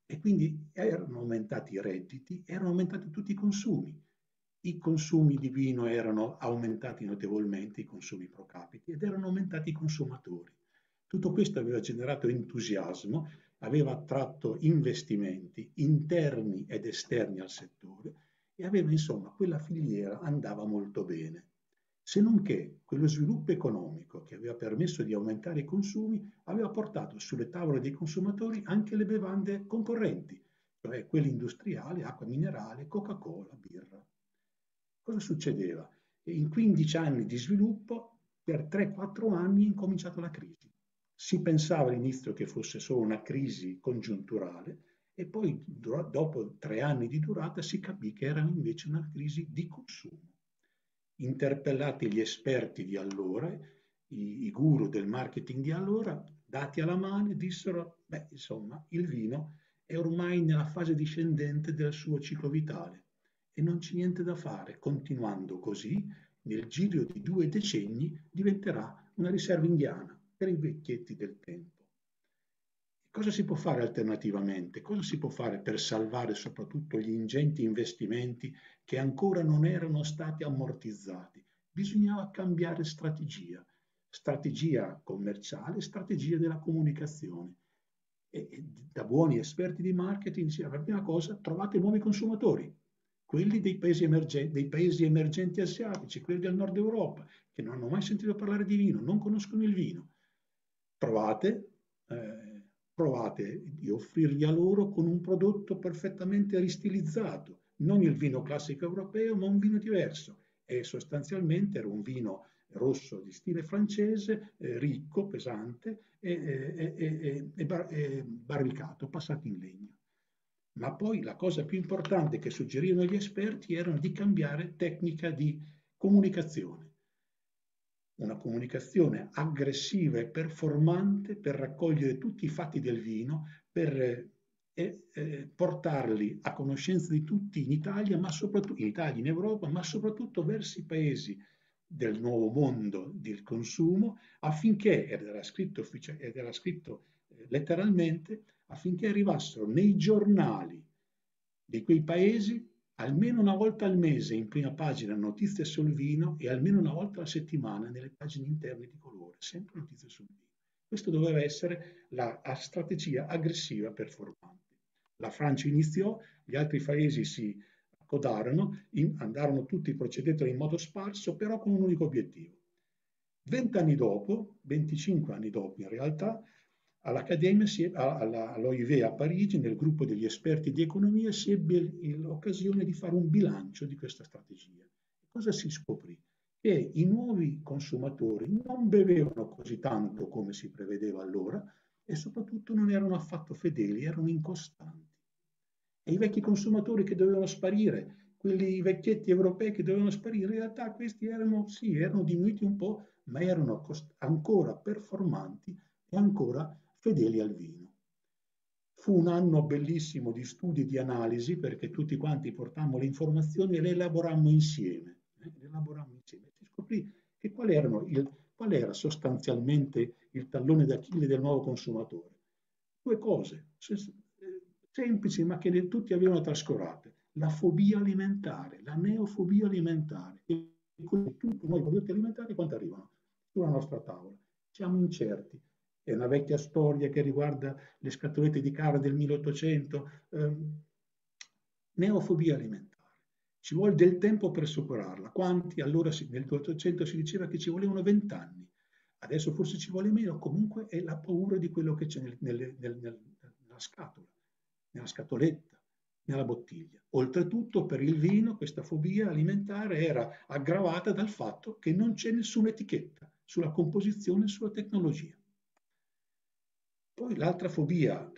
e quindi erano aumentati i redditi, erano aumentati tutti i consumi. I consumi di vino erano aumentati notevolmente, i consumi pro capite, ed erano aumentati i consumatori. Tutto questo aveva generato entusiasmo, aveva attratto investimenti interni ed esterni al settore e aveva, insomma, quella filiera andava molto bene. Se non che quello sviluppo economico che aveva permesso di aumentare i consumi aveva portato sulle tavole dei consumatori anche le bevande concorrenti, cioè quelle industriali, acqua minerale, Coca-Cola, birra. Cosa succedeva? In 15 anni di sviluppo, per 3-4 anni è incominciata la crisi. Si pensava all'inizio che fosse solo una crisi congiunturale e poi dopo 3 anni di durata si capì che era invece una crisi di consumo. Interpellati gli esperti di allora, i guru del marketing di allora, dati alla mano, dissero, beh, insomma, il vino è ormai nella fase discendente del suo ciclo vitale e non c'è niente da fare. Continuando così, nel giro di 2 decenni diventerà una riserva indiana per i vecchietti del tempo. Cosa si può fare alternativamente? Cosa si può fare per salvare soprattutto gli ingenti investimenti che ancora non erano stati ammortizzati? Bisognava cambiare strategia commerciale, strategia della comunicazione. E da buoni esperti di marketing, per la prima cosa, trovate nuovi consumatori, quelli dei paesi emergenti asiatici, quelli del nord Europa, che non hanno mai sentito parlare di vino, non conoscono il vino. Provate di offrirgli a loro con un prodotto perfettamente ristilizzato, non il vino classico europeo, ma un vino diverso. E sostanzialmente era un vino rosso di stile francese, ricco, pesante e barricato, passato in legno. Ma poi la cosa più importante che suggerivano gli esperti era di cambiare tecnica di comunicazione. Una comunicazione aggressiva e performante per raccogliere tutti i fatti del vino, per portarli a conoscenza di tutti in Italia, ma soprattutto in Italia, in Europa, ma soprattutto verso i paesi del nuovo mondo del consumo, affinché, ed era scritto letteralmente, affinché arrivassero nei giornali di quei paesi almeno una volta al mese in prima pagina notizie sul vino e almeno una volta alla settimana nelle pagine interne di colore, sempre notizie sul vino. Questo doveva essere la strategia aggressiva performante. La Francia iniziò, gli altri paesi si accodarono, andarono tutti, procedettero in modo sparso, però con un unico obiettivo. 20 anni dopo, 25 anni dopo in realtà, all'Accademia, all'OIV a Parigi, nel gruppo degli esperti di economia, si ebbe l'occasione di fare un bilancio di questa strategia. Cosa si scoprì? Che i nuovi consumatori non bevevano così tanto come si prevedeva allora e soprattutto non erano affatto fedeli, erano incostanti. E i vecchi consumatori che dovevano sparire, quelli vecchietti europei che dovevano sparire, in realtà questi erano diminuiti un po', ma erano ancora performanti e ancora fedeli al vino. Fu un anno bellissimo di studi e di analisi, perché tutti quanti portammo le informazioni e le elaborammo insieme. Si scoprì che qual era sostanzialmente il tallone d'Achille del nuovo consumatore. 2 cose semplici, ma che tutti avevano trascurate: la fobia alimentare, la neofobia alimentare. E tutti noi prodotti alimentari quando arrivano sulla nostra tavola siamo incerti. È una vecchia storia che riguarda le scatolette di carne del 1800. Neofobia alimentare. Ci vuole del tempo per superarla. Quanti? Allora nel 1800 si diceva che ci volevano 20 anni. Adesso forse ci vuole meno. Comunque è la paura di quello che c'è nella scatola, nella scatoletta, nella bottiglia. Oltretutto per il vino questa fobia alimentare era aggravata dal fatto che non c'è nessuna etichetta sulla composizione e sulla tecnologia. Poi l'altra fobia,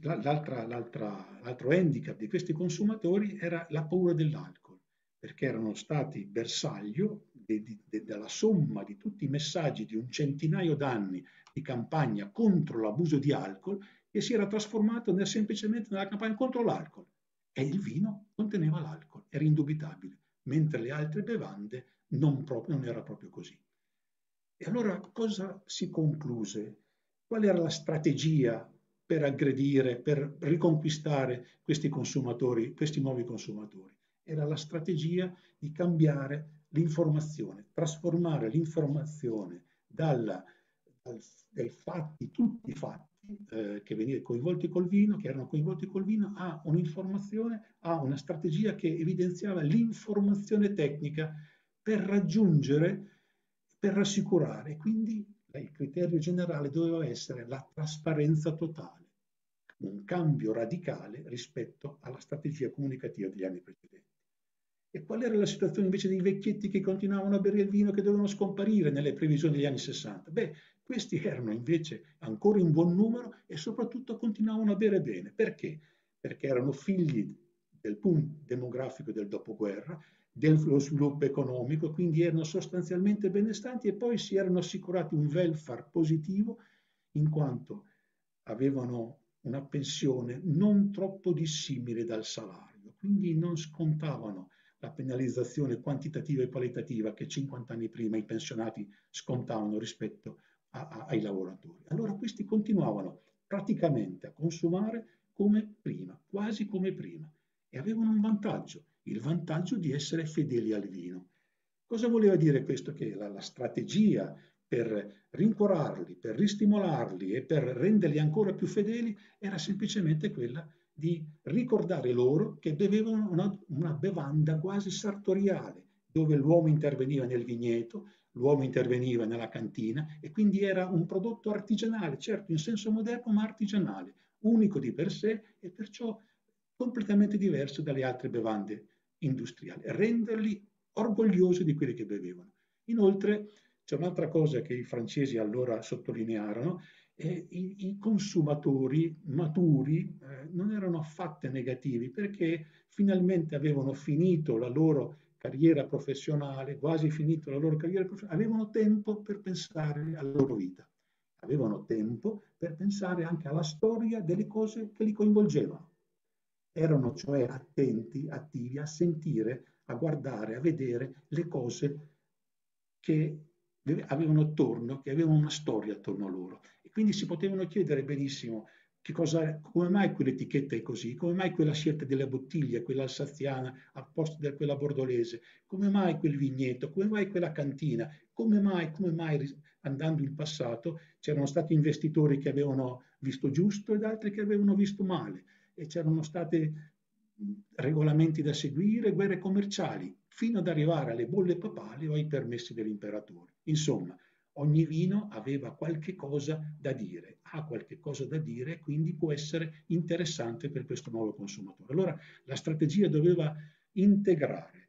l'altro handicap di questi consumatori era la paura dell'alcol, perché erano stati bersaglio della somma di tutti i messaggi di un centinaio d'anni di campagna contro l'abuso di alcol, che si era trasformato semplicemente nella campagna contro l'alcol. E il vino conteneva l'alcol, era indubitabile, mentre le altre bevande non era proprio così. E allora cosa si concluse? Qual era la strategia per aggredire, per riconquistare questi consumatori, questi nuovi consumatori. Era la strategia di cambiare l'informazione, trasformare l'informazione dai fatti, tutti i fatti che venivano coinvolti col vino, che erano coinvolti col vino, a un'informazione, a una strategia che evidenziava l'informazione tecnica per raggiungere, per rassicurare. Quindi il criterio generale doveva essere la trasparenza totale, un cambio radicale rispetto alla strategia comunicativa degli anni precedenti. E qual era la situazione invece dei vecchietti che continuavano a bere il vino, che dovevano scomparire nelle previsioni degli anni 60? Beh, questi erano invece ancora in buon numero e soprattutto continuavano a bere bene. Perché? Perché erano figli del boom demografico del dopoguerra, dello sviluppo economico, quindi erano sostanzialmente benestanti e poi si erano assicurati un welfare positivo in quanto avevano una pensione non troppo dissimile dal salario, quindi non scontavano la penalizzazione quantitativa e qualitativa che 50 anni prima i pensionati scontavano rispetto ai lavoratori. Allora questi continuavano praticamente a consumare come prima, quasi come prima, e avevano un vantaggio, il vantaggio di essere fedeli al vino. Cosa voleva dire questo? Che la strategia per rincuorarli, per ristimolarli e per renderli ancora più fedeli era semplicemente quella di ricordare loro che bevevano una bevanda quasi sartoriale, dove l'uomo interveniva nel vigneto, l'uomo interveniva nella cantina e quindi era un prodotto artigianale, certo in senso moderno ma artigianale, unico di per sé e perciò completamente diverso dalle altre bevande industriali, renderli orgogliosi di quelli che bevevano. Inoltre c'è un'altra cosa che i francesi allora sottolinearono, i consumatori maturi non erano affatto negativi perché finalmente avevano finito la loro carriera professionale, quasi finito la loro carriera professionale, avevano tempo per pensare alla loro vita, avevano tempo per pensare anche alla storia delle cose che li coinvolgevano. Erano cioè attenti, attivi a sentire, a guardare, a vedere le cose che avevano attorno, che avevano una storia attorno a loro. E quindi si potevano chiedere benissimo come mai quell'etichetta è così, come mai quella scelta della bottiglia, quella alsaziana al posto di quella bordolese, come mai quel vigneto, come mai quella cantina, come mai andando in passato c'erano stati investitori che avevano visto giusto ed altri che avevano visto male e c'erano stati regolamenti da seguire, guerre commerciali, fino ad arrivare alle bolle papali o ai permessi dell'imperatore. Insomma, ogni vino aveva qualche cosa da dire, ha qualche cosa da dire e quindi può essere interessante per questo nuovo consumatore. Allora la strategia doveva integrare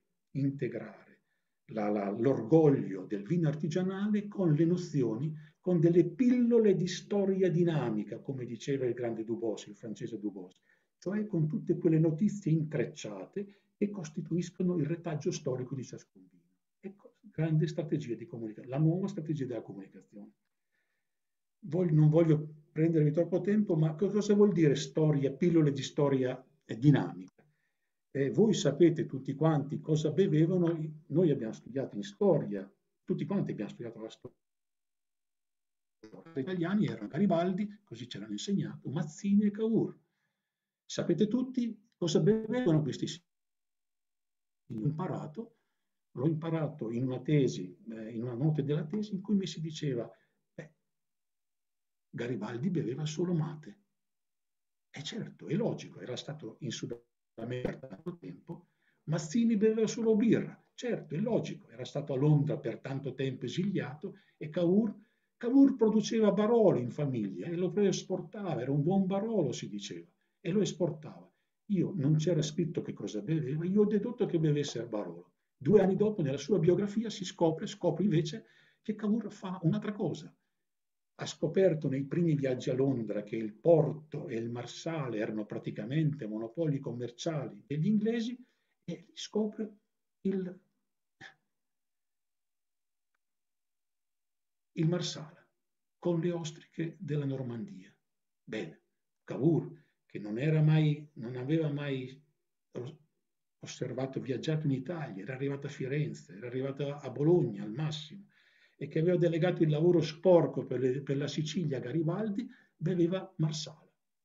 l'orgoglio del vino artigianale con le nozioni, con delle pillole di storia dinamica, come diceva il grande Dubos, il francese Dubos, cioè con tutte quelle notizie intrecciate che costituiscono il retaggio storico di ciascun vino. Ecco, grande strategia di comunicazione, la nuova strategia della comunicazione. Non voglio prendermi troppo tempo, ma cosa vuol dire storia, pillole di storia dinamica? Voi sapete tutti quanti cosa bevevano, noi abbiamo studiato in storia, tutti quanti abbiamo studiato la storia. Gli italiani erano Garibaldi, così ce l'hanno insegnato, Mazzini e Cavour. Sapete tutti cosa bevevano questi signori? L'ho imparato in una tesi, in una nota della tesi in cui mi si diceva Garibaldi beveva solo mate. E certo, è logico, era stato in Sud America per tanto tempo. Mazzini beveva solo birra, certo, è logico, era stato a Londra per tanto tempo esiliato e Cavour produceva Barolo in famiglia e lo esportava, era un buon Barolo si diceva, e lo esportava. Io non c'era scritto che cosa beveva, io ho dedotto che bevesse il Barolo. 2 anni dopo nella sua biografia scopre invece che Cavour fa un'altra cosa. Ha scoperto nei primi viaggi a Londra che il Porto e il Marsale erano praticamente monopoli commerciali degli inglesi e scopre il Marsala con le ostriche della Normandia. Bene, Cavour, che non aveva mai viaggiato in Italia, era arrivato a Firenze, era arrivato a Bologna al massimo, e che aveva delegato il lavoro sporco per la Sicilia a Garibaldi, beveva Marsala.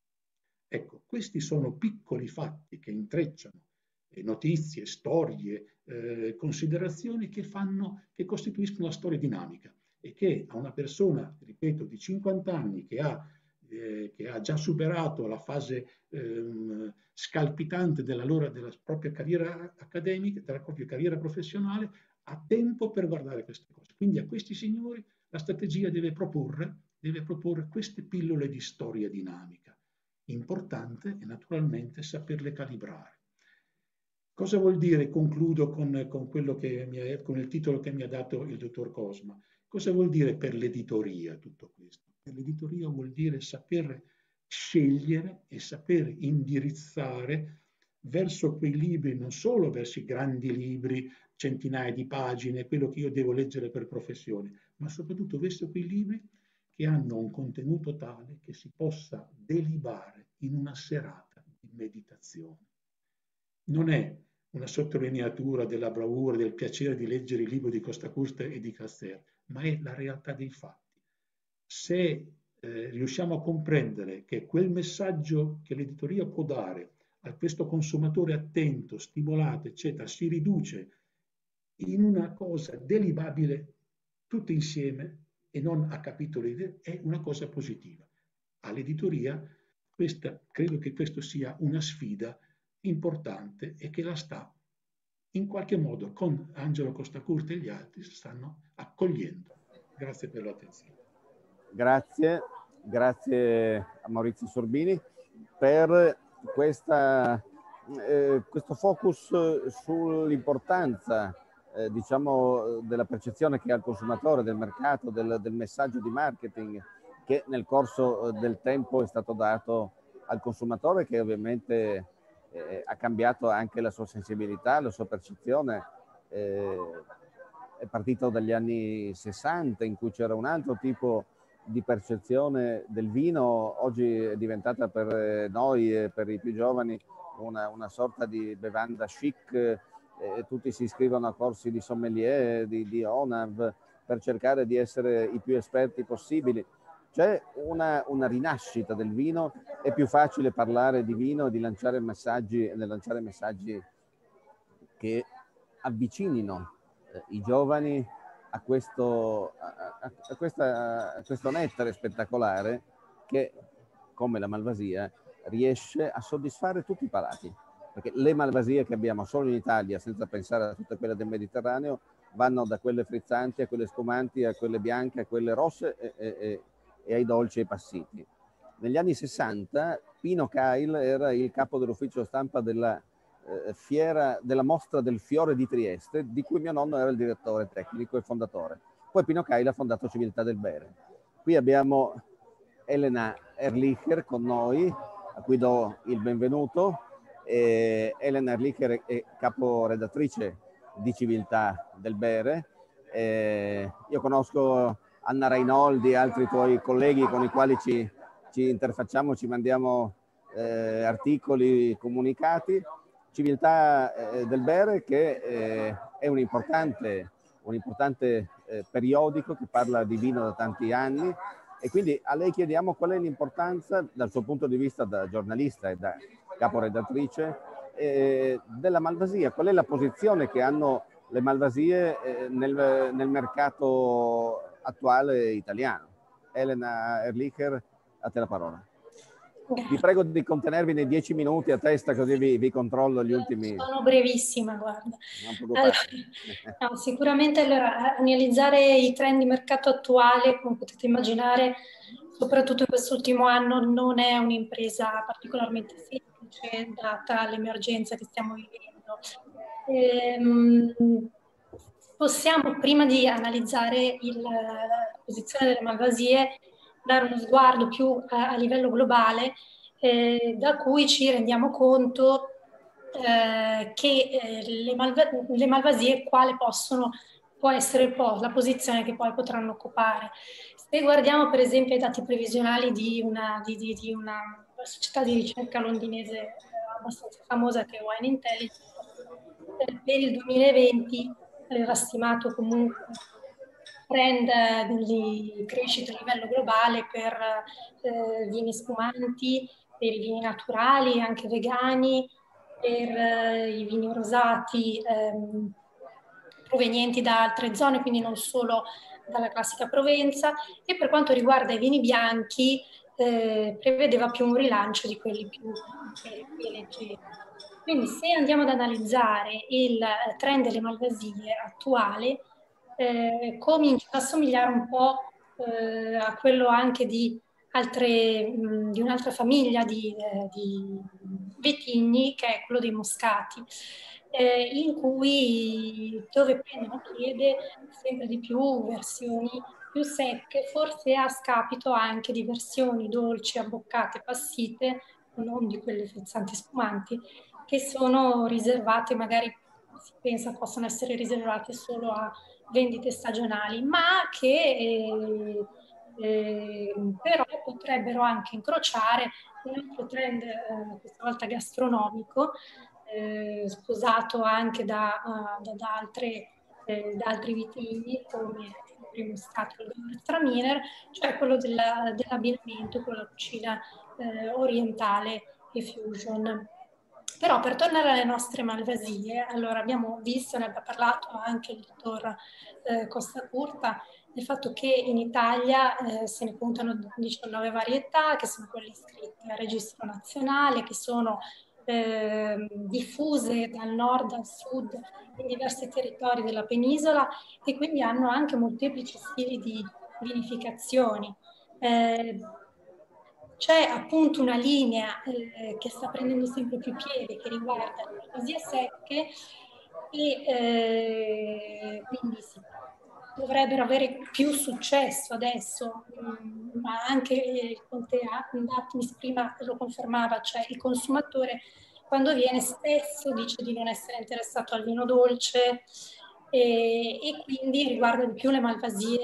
Ecco, questi sono piccoli fatti che intrecciano notizie, storie, considerazioni che costituiscono la storia dinamica e che a una persona, ripeto, di 50 anni che ha già superato la fase scalpitante della propria carriera accademica, della propria carriera professionale, ha tempo per guardare queste cose. Quindi a questi signori la strategia deve proporre queste pillole di storia dinamica. Importante è naturalmente saperle calibrare. Cosa vuol dire, concludo con quello con il titolo che mi ha dato il dottor Cosma, cosa vuol dire per l'editoria tutto questo? Per l'editoria vuol dire saper scegliere e saper indirizzare verso quei libri, non solo verso i grandi libri, centinaia di pagine, quello che io devo leggere per professione, ma soprattutto verso quei libri che hanno un contenuto tale che si possa delibare in una serata di meditazione. Non è una sottolineatura della bravura, del piacere di leggere il libro di Costa Curta e di Caster, ma è la realtà dei fatti. Se riusciamo a comprendere che quel messaggio che l'editoria può dare a questo consumatore attento, stimolato, eccetera, si riduce in una cosa delibabile tutte insieme e non a capitoli, è una cosa positiva. All'editoria credo che questo sia una sfida importante e che la sta in qualche modo con Angelo Costa Curta e gli altri stanno accogliendo. Grazie per l'attenzione. Grazie a Maurizio Sorbini per questo focus sull'importanza diciamo della percezione che ha il consumatore del mercato, del messaggio di marketing che nel corso del tempo è stato dato al consumatore, che ovviamente ha cambiato anche la sua sensibilità, la sua percezione. È partito dagli anni 60 in cui c'era un altro tipo di percezione del vino, oggi è diventata per noi e per i più giovani una sorta di bevanda chic. Tutti si iscrivono a corsi di sommelier, di ONAV, per cercare di essere i più esperti possibili. C'è una rinascita del vino, è più facile parlare di vino e di lanciare messaggi che avvicinino i giovani a questo nettare spettacolare che, come la Malvasia, riesce a soddisfare tutti i palati. Perché le Malvasie che abbiamo solo in Italia, senza pensare a tutte quelle del Mediterraneo, vanno da quelle frizzanti a quelle spumanti, a quelle bianche, a quelle rosse e ai dolci e ai passiti. Negli anni 60 Pino Cail era il capo dell'ufficio stampa della mostra del fiore di Trieste, di cui mio nonno era il direttore tecnico e fondatore. Poi Pino Cail ha fondato Civiltà del Bere. Qui abbiamo Elena Erlicher con noi, a cui do il benvenuto. Elena Erlicher è caporedattrice di Civiltà del Bere. Io conosco Anna Rainoldi e altri tuoi colleghi con i quali ci interfacciamo, ci mandiamo articoli, comunicati. Civiltà del Bere, che è un importante periodico che parla di vino da tanti anni, e quindi a lei chiediamo qual è l'importanza dal suo punto di vista da giornalista e da caporedattrice della Malvasia, qual è la posizione che hanno le Malvasie nel mercato attuale italiano. Elena Erlicher, a te la parola. Vi prego di contenervi nei 10 minuti a testa, così vi controllo gli ultimi. Sono brevissima, guarda. No, sicuramente analizzare i trend di mercato attuale, come potete immaginare, soprattutto in quest'ultimo anno, non è un'impresa particolarmente semplice, data l'emergenza che stiamo vivendo. Possiamo, prima di analizzare la posizione delle Malvasie, dare uno sguardo più a livello globale, da cui ci rendiamo conto che le Malvasie quale può essere la posizione che poi potranno occupare. Se guardiamo per esempio i dati previsionali di una società di ricerca londinese abbastanza famosa che è Wine Intelligence, per il 2020 era stimato comunque trend di crescita a livello globale per vini spumanti per i vini naturali, anche vegani, per i vini rosati provenienti da altre zone, quindi non solo dalla classica Provenza, e per quanto riguarda i vini bianchi prevedeva più un rilancio di quelli più leggeri. Quindi se andiamo ad analizzare il trend delle malvasie attuale, comincia ad assomigliare un po' a quello anche di un'altra famiglia di vitigni, che è quello dei moscati, dove prendono piede sempre di più versioni più secche, forse a scapito anche di versioni dolci, abboccate, passite, non di quelle frizzanti spumanti, che sono riservate, magari si pensa possano essere riservate solo a vendite stagionali, ma che però potrebbero anche incrociare un altro trend, questa volta gastronomico, sposato anche da altri vitigni come il primo stato del Traminer, cioè quello dell'abbinamento con la cucina orientale e fusion. Però per tornare alle nostre malvasie, allora abbiamo visto, ne aveva parlato anche il dottor Costacurta, del fatto che in Italia se ne contano 19 varietà, che sono quelle iscritte al registro nazionale, che sono diffuse dal nord al sud in diversi territori della penisola, e quindi hanno anche molteplici stili di vinificazioni. C'è appunto una linea che sta prendendo sempre più piede, che riguarda le malvasie secche, e quindi dovrebbero avere più successo adesso, ma anche il conte Atmis prima lo confermava, cioè il consumatore quando viene spesso dice di non essere interessato al vino dolce, e quindi riguarda di più le malvasie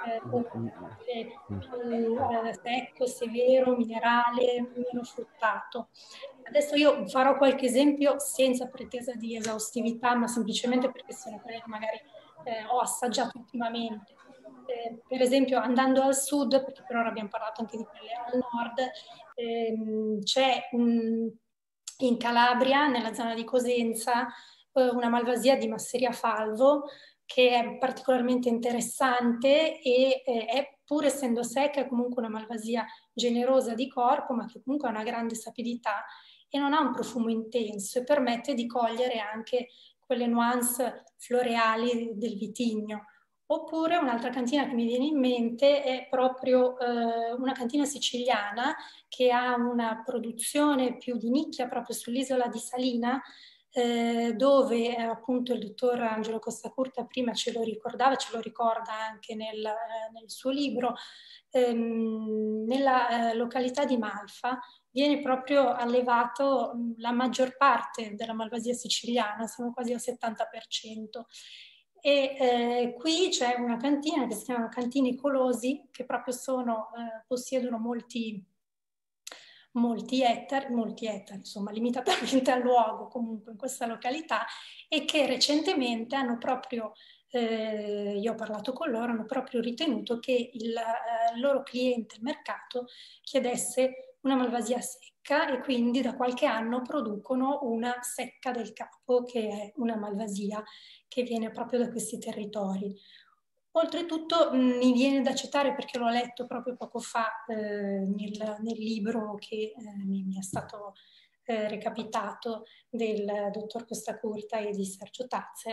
più secco, severo, minerale, meno fruttato. Adesso io farò qualche esempio senza pretesa di esaustività, ma semplicemente perché sono quelle che magari ho assaggiato ultimamente. Per esempio, andando al sud, perché per ora abbiamo parlato anche di quelle al nord, c'è in Calabria, nella zona di Cosenza, una malvasia di Masseria Falvo, che è particolarmente interessante e è, pur essendo secca, è comunque una malvasia generosa di corpo, ma che comunque ha una grande sapidità e non ha un profumo intenso, e permette di cogliere anche quelle nuance floreali del vitigno. Oppure un'altra cantina che mi viene in mente è proprio una cantina siciliana che ha una produzione più di nicchia proprio sull'isola di Salina, dove appunto il dottor Angelo Costacurta prima ce lo ricordava, ce lo ricorda anche nel suo libro. Nella località di Malfa viene proprio allevato la maggior parte della malvasia siciliana, siamo quasi al 70%. E qui c'è una cantina che si chiama Cantini Colosi, che proprio possiedono molti ettari, insomma, limitatamente al luogo comunque in questa località, e che recentemente hanno proprio, io ho parlato con loro, hanno proprio ritenuto che il loro cliente, il mercato, chiedesse una malvasia secca, e quindi da qualche anno producono una secca del Capo, che è una malvasia che viene proprio da questi territori. Oltretutto mi viene da citare, perché l'ho letto proprio poco fa nel libro che mi è stato recapitato, del dottor Costacurta e di Sergio Tazzer,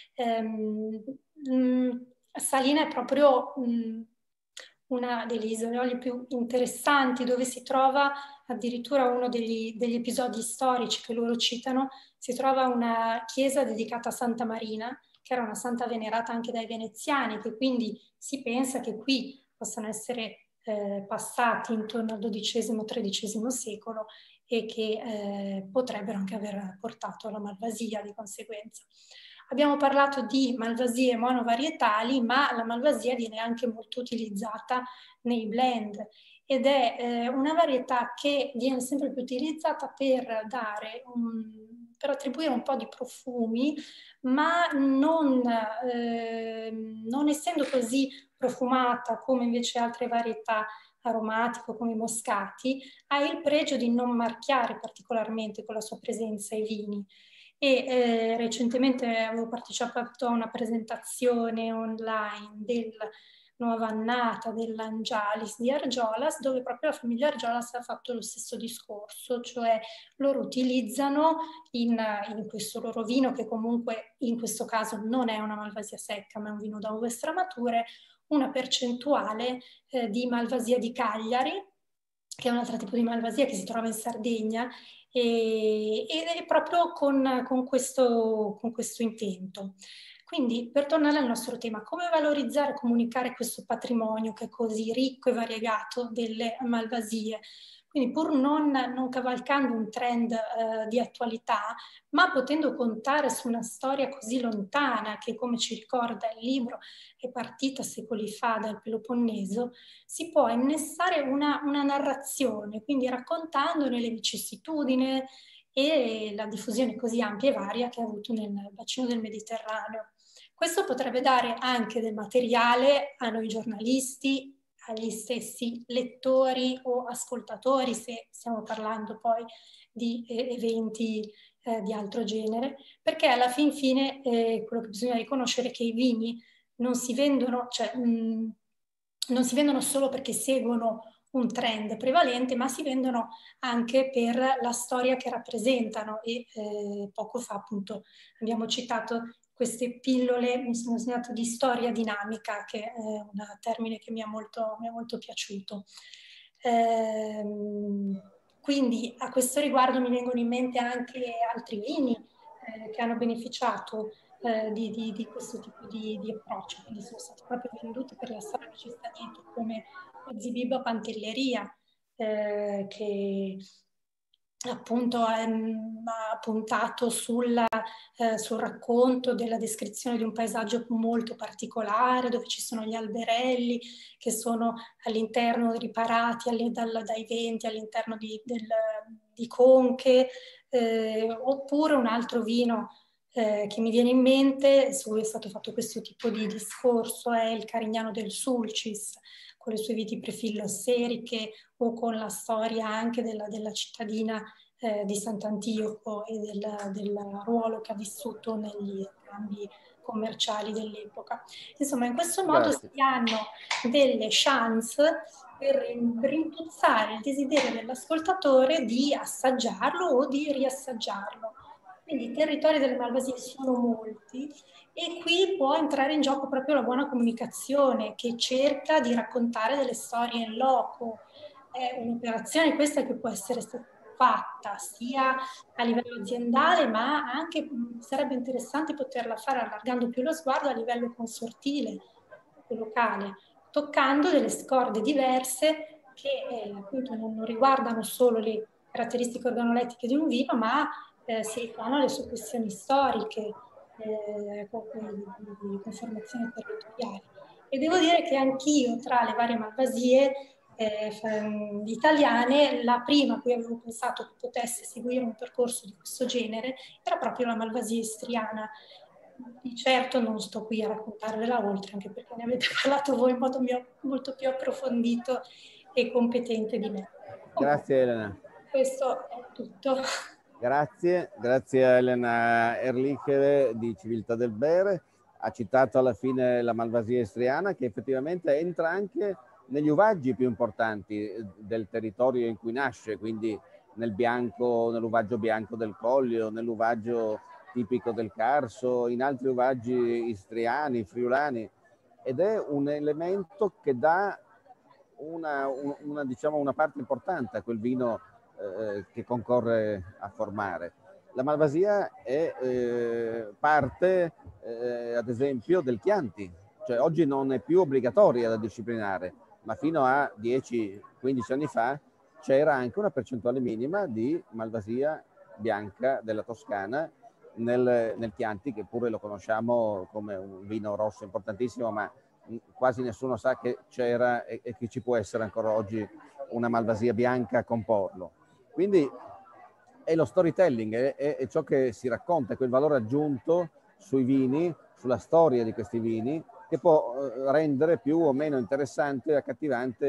Salina è proprio una delle isole più interessanti, dove si trova addirittura uno degli episodi storici che loro citano, si trova una chiesa dedicata a Santa Marina, che era una santa venerata anche dai veneziani, che quindi si pensa che qui possano essere passati intorno al XII-XIII secolo, e che potrebbero anche aver portato alla malvasia di conseguenza. Abbiamo parlato di malvasie monovarietali, ma la malvasia viene anche molto utilizzata nei blend, ed è una varietà che viene sempre più utilizzata per attribuire un po' di profumi, ma non essendo così profumata come invece altre varietà aromatico come i moscati, ha il pregio di non marchiare particolarmente con la sua presenza i vini. E recentemente avevo partecipato a una presentazione online della nuova annata dell'Angialis di Argiolas, dove proprio la famiglia Argiolas ha fatto lo stesso discorso, cioè loro utilizzano in questo loro vino, che comunque in questo caso non è una Malvasia secca ma è un vino da uve stramature, una percentuale di Malvasia di Cagliari, che è un altro tipo di Malvasia che si trova in Sardegna, ed è proprio con questo intento. Quindi, per tornare al nostro tema, come valorizzare e comunicare questo patrimonio che è così ricco e variegato delle Malvasie? Quindi, pur non cavalcando un trend di attualità, ma potendo contare su una storia così lontana che, come ci ricorda il libro, è partita secoli fa dal Peloponneso, si può innestare una narrazione, quindi raccontandone le vicissitudini e la diffusione così ampia e varia che ha avuto nel bacino del Mediterraneo. Questo potrebbe dare anche del materiale a noi giornalisti, agli stessi lettori o ascoltatori, se stiamo parlando poi di eventi di altro genere, perché alla fin fine quello che bisogna riconoscere è che i vini non si vendono, non si vendono solo perché seguono un trend prevalente, ma si vendono anche per la storia che rappresentano e poco fa appunto abbiamo citato queste pillole, mi sono segnato di storia dinamica, che è un termine che mi è molto piaciuto. Quindi a questo riguardo mi vengono in mente anche altri vini che hanno beneficiato di questo tipo di approccio, quindi sono stati proprio venduti per la storia che ci sta dietro, come Zibibba Pantelleria, che appunto ha puntato sul racconto della descrizione di un paesaggio molto particolare, dove ci sono gli alberelli che sono all'interno riparati dai venti all'interno di conche, oppure un altro vino che mi viene in mente, su cui è stato fatto questo tipo di discorso, è il Carignano del Sulcis, con le sue viti prefillosseriche o con la storia anche della cittadina di Sant'Antioco e del ruolo che ha vissuto negli scambi commerciali dell'epoca. Insomma, in questo modo si hanno delle chance per rintuzzare il desiderio dell'ascoltatore di assaggiarlo o di riassaggiarlo. Quindi i territori delle Malvasie sono molti e qui può entrare in gioco proprio la buona comunicazione, che cerca di raccontare delle storie in loco. È un'operazione questa che può essere fatta sia a livello aziendale, ma anche sarebbe interessante poterla fare allargando più lo sguardo a livello consortile, locale, toccando delle scorde diverse che appunto non riguardano solo le caratteristiche organolettiche di un vino, ma si rifanno alle sue questioni storiche, di conformazione territoriale. E devo dire che anch'io, tra le varie Malvasie italiane, la prima a cui avevo pensato che potesse seguire un percorso di questo genere era proprio la Malvasia istriana. Di certo non sto qui a raccontarvela oltre, anche perché ne avete parlato voi in modo molto più approfondito e competente di me. Grazie Elena. Questo è tutto. Grazie a Elena Erlichere di Civiltà del Bere. Ha citato alla fine la Malvasia istriana, che effettivamente entra anche negli uvaggi più importanti del territorio in cui nasce, quindi nell'uvaggio bianco del Collio, nell'uvaggio tipico del Carso, in altri uvaggi istriani, friulani, ed è un elemento che dà diciamo, una parte importante a quel vino che concorre a formare. La Malvasia è parte, ad esempio, del Chianti, cioè oggi non è più obbligatoria da disciplinare, ma fino a 10-15 anni fa c'era anche una percentuale minima di Malvasia bianca della Toscana nel Chianti, che pure lo conosciamo come un vino rosso importantissimo, ma quasi nessuno sa che c'era e che ci può essere ancora oggi una Malvasia bianca con Porlo. Quindi è lo storytelling, è ciò che si racconta, quel valore aggiunto sui vini, sulla storia di questi vini, che può rendere più o meno interessante e accattivante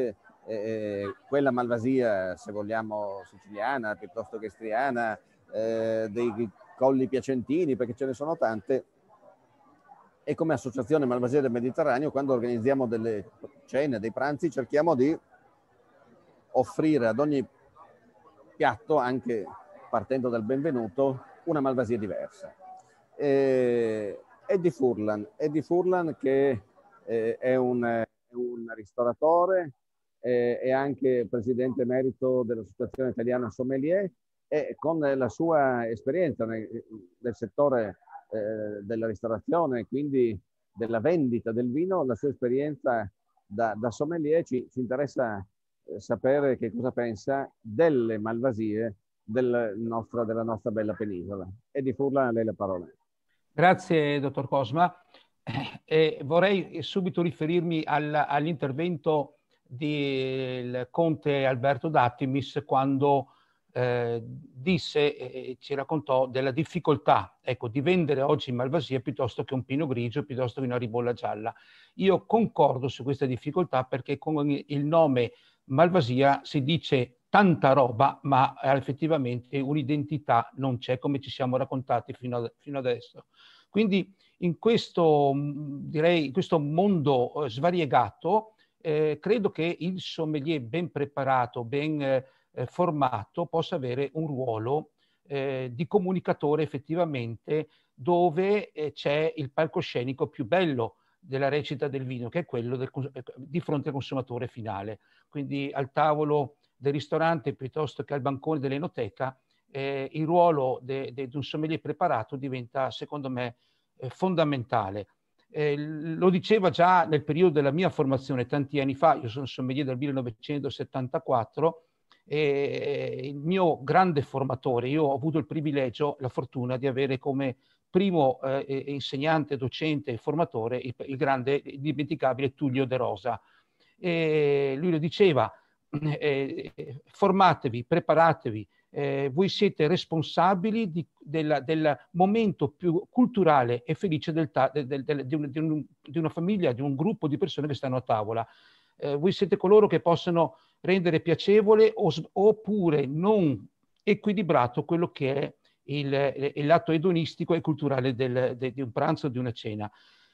quella Malvasia, se vogliamo, siciliana, piuttosto che istriana, dei colli piacentini, perché ce ne sono tante. E come Associazione Malvasia del Mediterraneo, quando organizziamo delle cene, dei pranzi, cerchiamo di offrire ad ogni piatto, anche partendo dal benvenuto, una Malvasia diversa. Eddie Furlan che è un ristoratore, è anche presidente emerito dell'Associazione Italiana Sommelier, e con la sua esperienza nel settore della ristorazione, quindi della vendita del vino, la sua esperienza da sommelier, ci interessa sapere che cosa pensa delle malvasie della nostra bella penisola. Eddie Furlan, a lei la parola. Grazie, dottor Cosma. Vorrei subito riferirmi all'intervento del conte Alberto D'Attimis quando disse, ci raccontò della difficoltà, ecco, di vendere oggi in Malvasia piuttosto che un Pinot Grigio, piuttosto che una Ribolla gialla. Io concordo su questa difficoltà, perché con il nome Malvasia si dice tanta roba, ma effettivamente un'identità non c'è, come ci siamo raccontati fino adesso. Quindi in questo, direi, in questo mondo svariegato, credo che il sommelier ben preparato, ben formato, possa avere un ruolo di comunicatore effettivamente, dove c'è il palcoscenico più bello della recita del vino, che è quello di fronte al consumatore finale. Quindi al tavolo del ristorante piuttosto che al bancone dell'enoteca, il ruolo di un sommelier preparato diventa, secondo me, fondamentale. Lo diceva già nel periodo della mia formazione, tanti anni fa. Io sono sommelier del 1974, e il mio grande formatore, io ho avuto il privilegio, la fortuna di avere come primo insegnante, docente e formatore il grande, indimenticabile Tullio De Rosa. Lui lo diceva: formatevi, preparatevi, voi siete responsabili del momento più culturale e felice di una famiglia, di un gruppo di persone che stanno a tavola. Voi siete coloro che possono rendere piacevole oppure non equilibrato quello che è il lato edonistico e culturale di un pranzo o di una cena.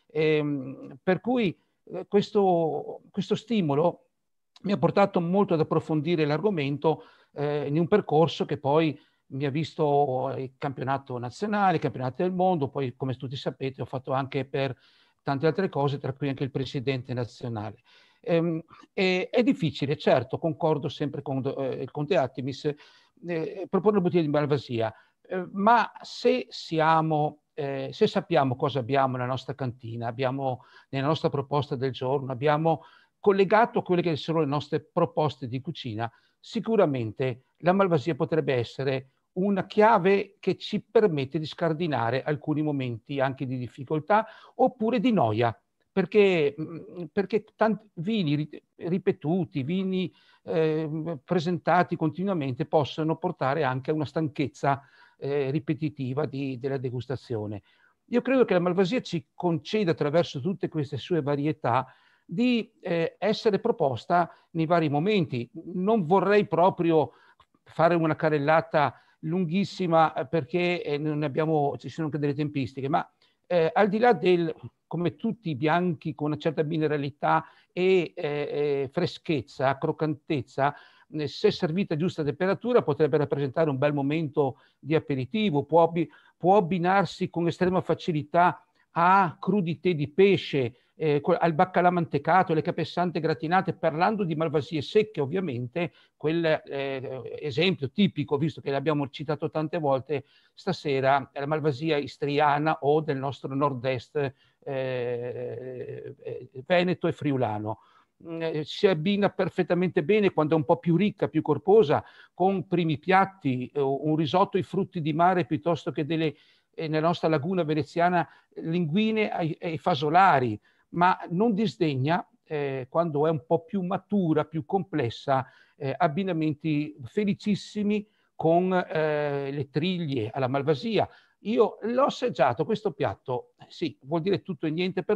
Per cui questo stimolo mi ha portato molto ad approfondire l'argomento in un percorso che poi mi ha visto il campionato nazionale, il campionato del mondo, poi, come tutti sapete, ho fatto anche per tante altre cose, tra cui anche il presidente nazionale. È difficile, certo, concordo sempre con il conte Attimis, proporre la bottiglia di Malvasia, ma se sappiamo cosa abbiamo nella nostra cantina, abbiamo nella nostra proposta del giorno, abbiamo collegato a quelle che sono le nostre proposte di cucina, sicuramente la Malvasia potrebbe essere una chiave che ci permette di scardinare alcuni momenti anche di difficoltà oppure di noia, perché tanti vini ripetuti, vini presentati continuamente possono portare anche a una stanchezza ripetitiva della degustazione. Io credo che la Malvasia ci conceda, attraverso tutte queste sue varietà, di essere proposta nei vari momenti. Non vorrei proprio fare una carrellata lunghissima, perché ci sono anche delle tempistiche, ma al di là come tutti i bianchi con una certa mineralità e freschezza, croccantezza, se servita a giusta temperatura potrebbe rappresentare un bel momento di aperitivo, può abbinarsi con estrema facilità a crudité di pesce, al baccalà mantecato, le capessante gratinate, parlando di malvasie secche ovviamente, quel esempio tipico, visto che l'abbiamo citato tante volte stasera, è la malvasia istriana o del nostro nord-est veneto e friulano. Si abbina perfettamente bene quando è un po' più ricca, più corposa, con primi piatti, un risotto ai frutti di mare piuttosto che nella nostra laguna veneziana linguine ai fasolari, ma non disdegna, quando è un po' più matura, più complessa, abbinamenti felicissimi con le triglie alla malvasia. Io l'ho assaggiato questo piatto, sì, vuol dire tutto e niente, però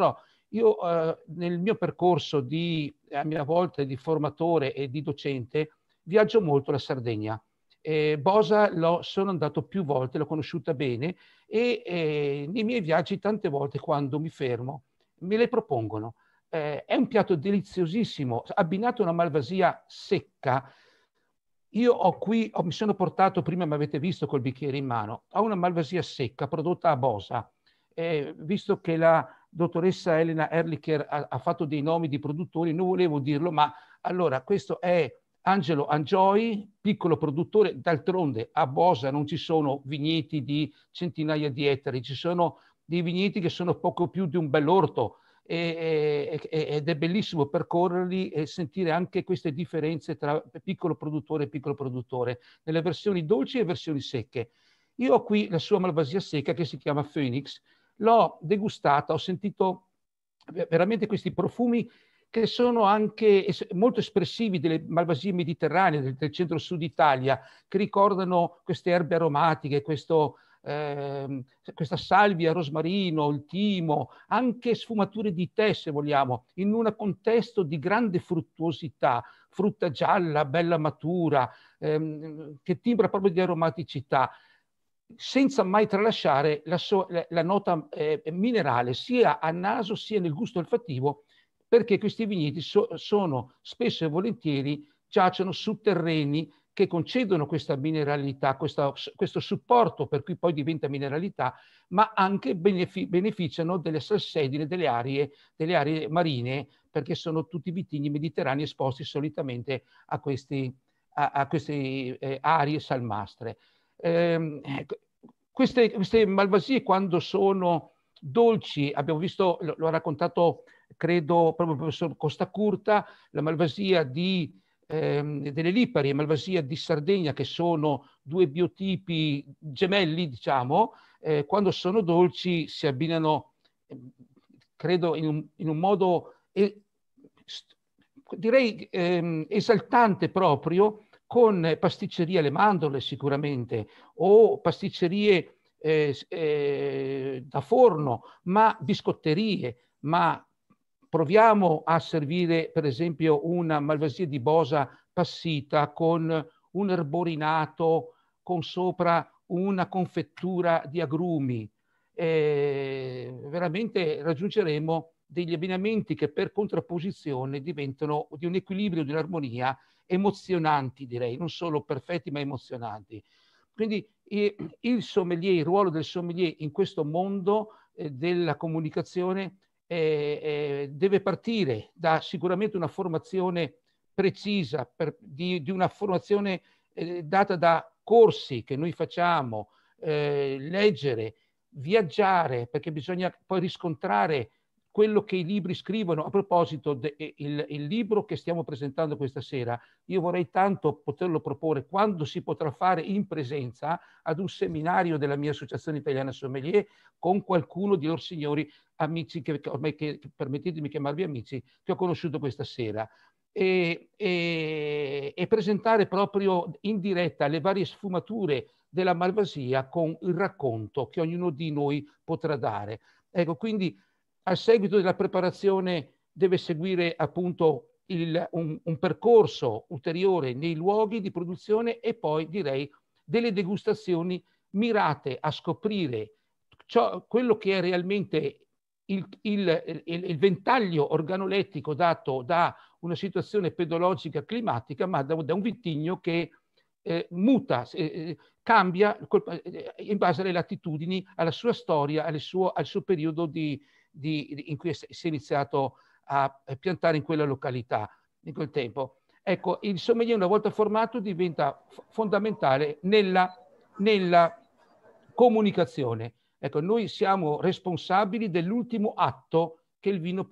Io nel mio percorso a mia volta di formatore e di docente viaggio molto la Sardegna. Bosa sono andato più volte, l'ho conosciuta bene e nei miei viaggi tante volte quando mi fermo me le propongono. È un piatto deliziosissimo, abbinato a una malvasia secca. Io mi sono portato, prima mi avete visto col bicchiere in mano, ho una malvasia secca prodotta a Bosa. Visto che la dottoressa Elena Erlicher ha fatto dei nomi di produttori, non volevo dirlo, ma allora questo è Angelo Angioi, piccolo produttore. D'altronde a Bosa non ci sono vigneti di centinaia di ettari, ci sono dei vigneti che sono poco più di un bell'orto ed è bellissimo percorrerli e sentire anche queste differenze tra piccolo produttore e piccolo produttore, nelle versioni dolci e versioni secche. Io ho qui la sua malvasia secca che si chiama Phoenix, l'ho degustata, ho sentito veramente questi profumi che sono anche molto espressivi delle malvasie mediterranee del centro-sud Italia, che ricordano queste erbe aromatiche, questa salvia, rosmarino, il timo, anche sfumature di tè, se vogliamo, in un contesto di grande fruttuosità, frutta gialla, bella matura, che timbra proprio di aromaticità, senza mai tralasciare la nota minerale sia a naso sia nel gusto olfattivo, perché questi vigneti sono spesso e volentieri giacciono su terreni che concedono questa mineralità, questo supporto per cui poi diventa mineralità, ma anche beneficiano delle salsedine delle aree marine, perché sono tutti vitigni mediterranei esposti solitamente a queste aree salmastre. Queste malvasie, quando sono dolci, abbiamo visto, l'ho raccontato credo proprio il professor Costacurta, la malvasia delle Lipari e malvasia di Sardegna, che sono due biotipi gemelli, diciamo, quando sono dolci si abbinano, credo, in un modo direi esaltante proprio, con pasticcerie alle mandorle sicuramente, o pasticcerie da forno, ma biscotterie, ma proviamo a servire per esempio una malvasia di Bosa passita con un erborinato, con sopra una confettura di agrumi. Veramente raggiungeremo degli abbinamenti che per contrapposizione diventano di un equilibrio, di un'armonia emozionanti, direi, non solo perfetti ma emozionanti. Quindi il ruolo del sommelier in questo mondo della comunicazione deve partire da sicuramente una formazione precisa, di una formazione data da corsi che noi facciamo, leggere, viaggiare, perché bisogna poi riscontrare quello che i libri scrivono. A proposito, il libro che stiamo presentando questa sera, io vorrei tanto poterlo proporre quando si potrà fare in presenza ad un seminario della mia Associazione Italiana Sommelier con qualcuno di loro signori amici, che permettetemi chiamarvi amici, che ho conosciuto questa sera, e presentare proprio in diretta le varie sfumature della malvasia con il racconto che ognuno di noi potrà dare. Ecco, quindi al seguito della preparazione deve seguire appunto un percorso ulteriore nei luoghi di produzione e poi direi delle degustazioni mirate a scoprire quello che è realmente il ventaglio organolettico dato da una situazione pedologica climatica, ma da un vitigno che muta, cambia in base alle latitudini, alla sua storia, al suo periodo in cui si è iniziato a piantare in quella località, in quel tempo. Ecco, il sommelier una volta formato diventa fondamentale nella comunicazione. Ecco, noi siamo responsabili dell'ultimo atto che il vino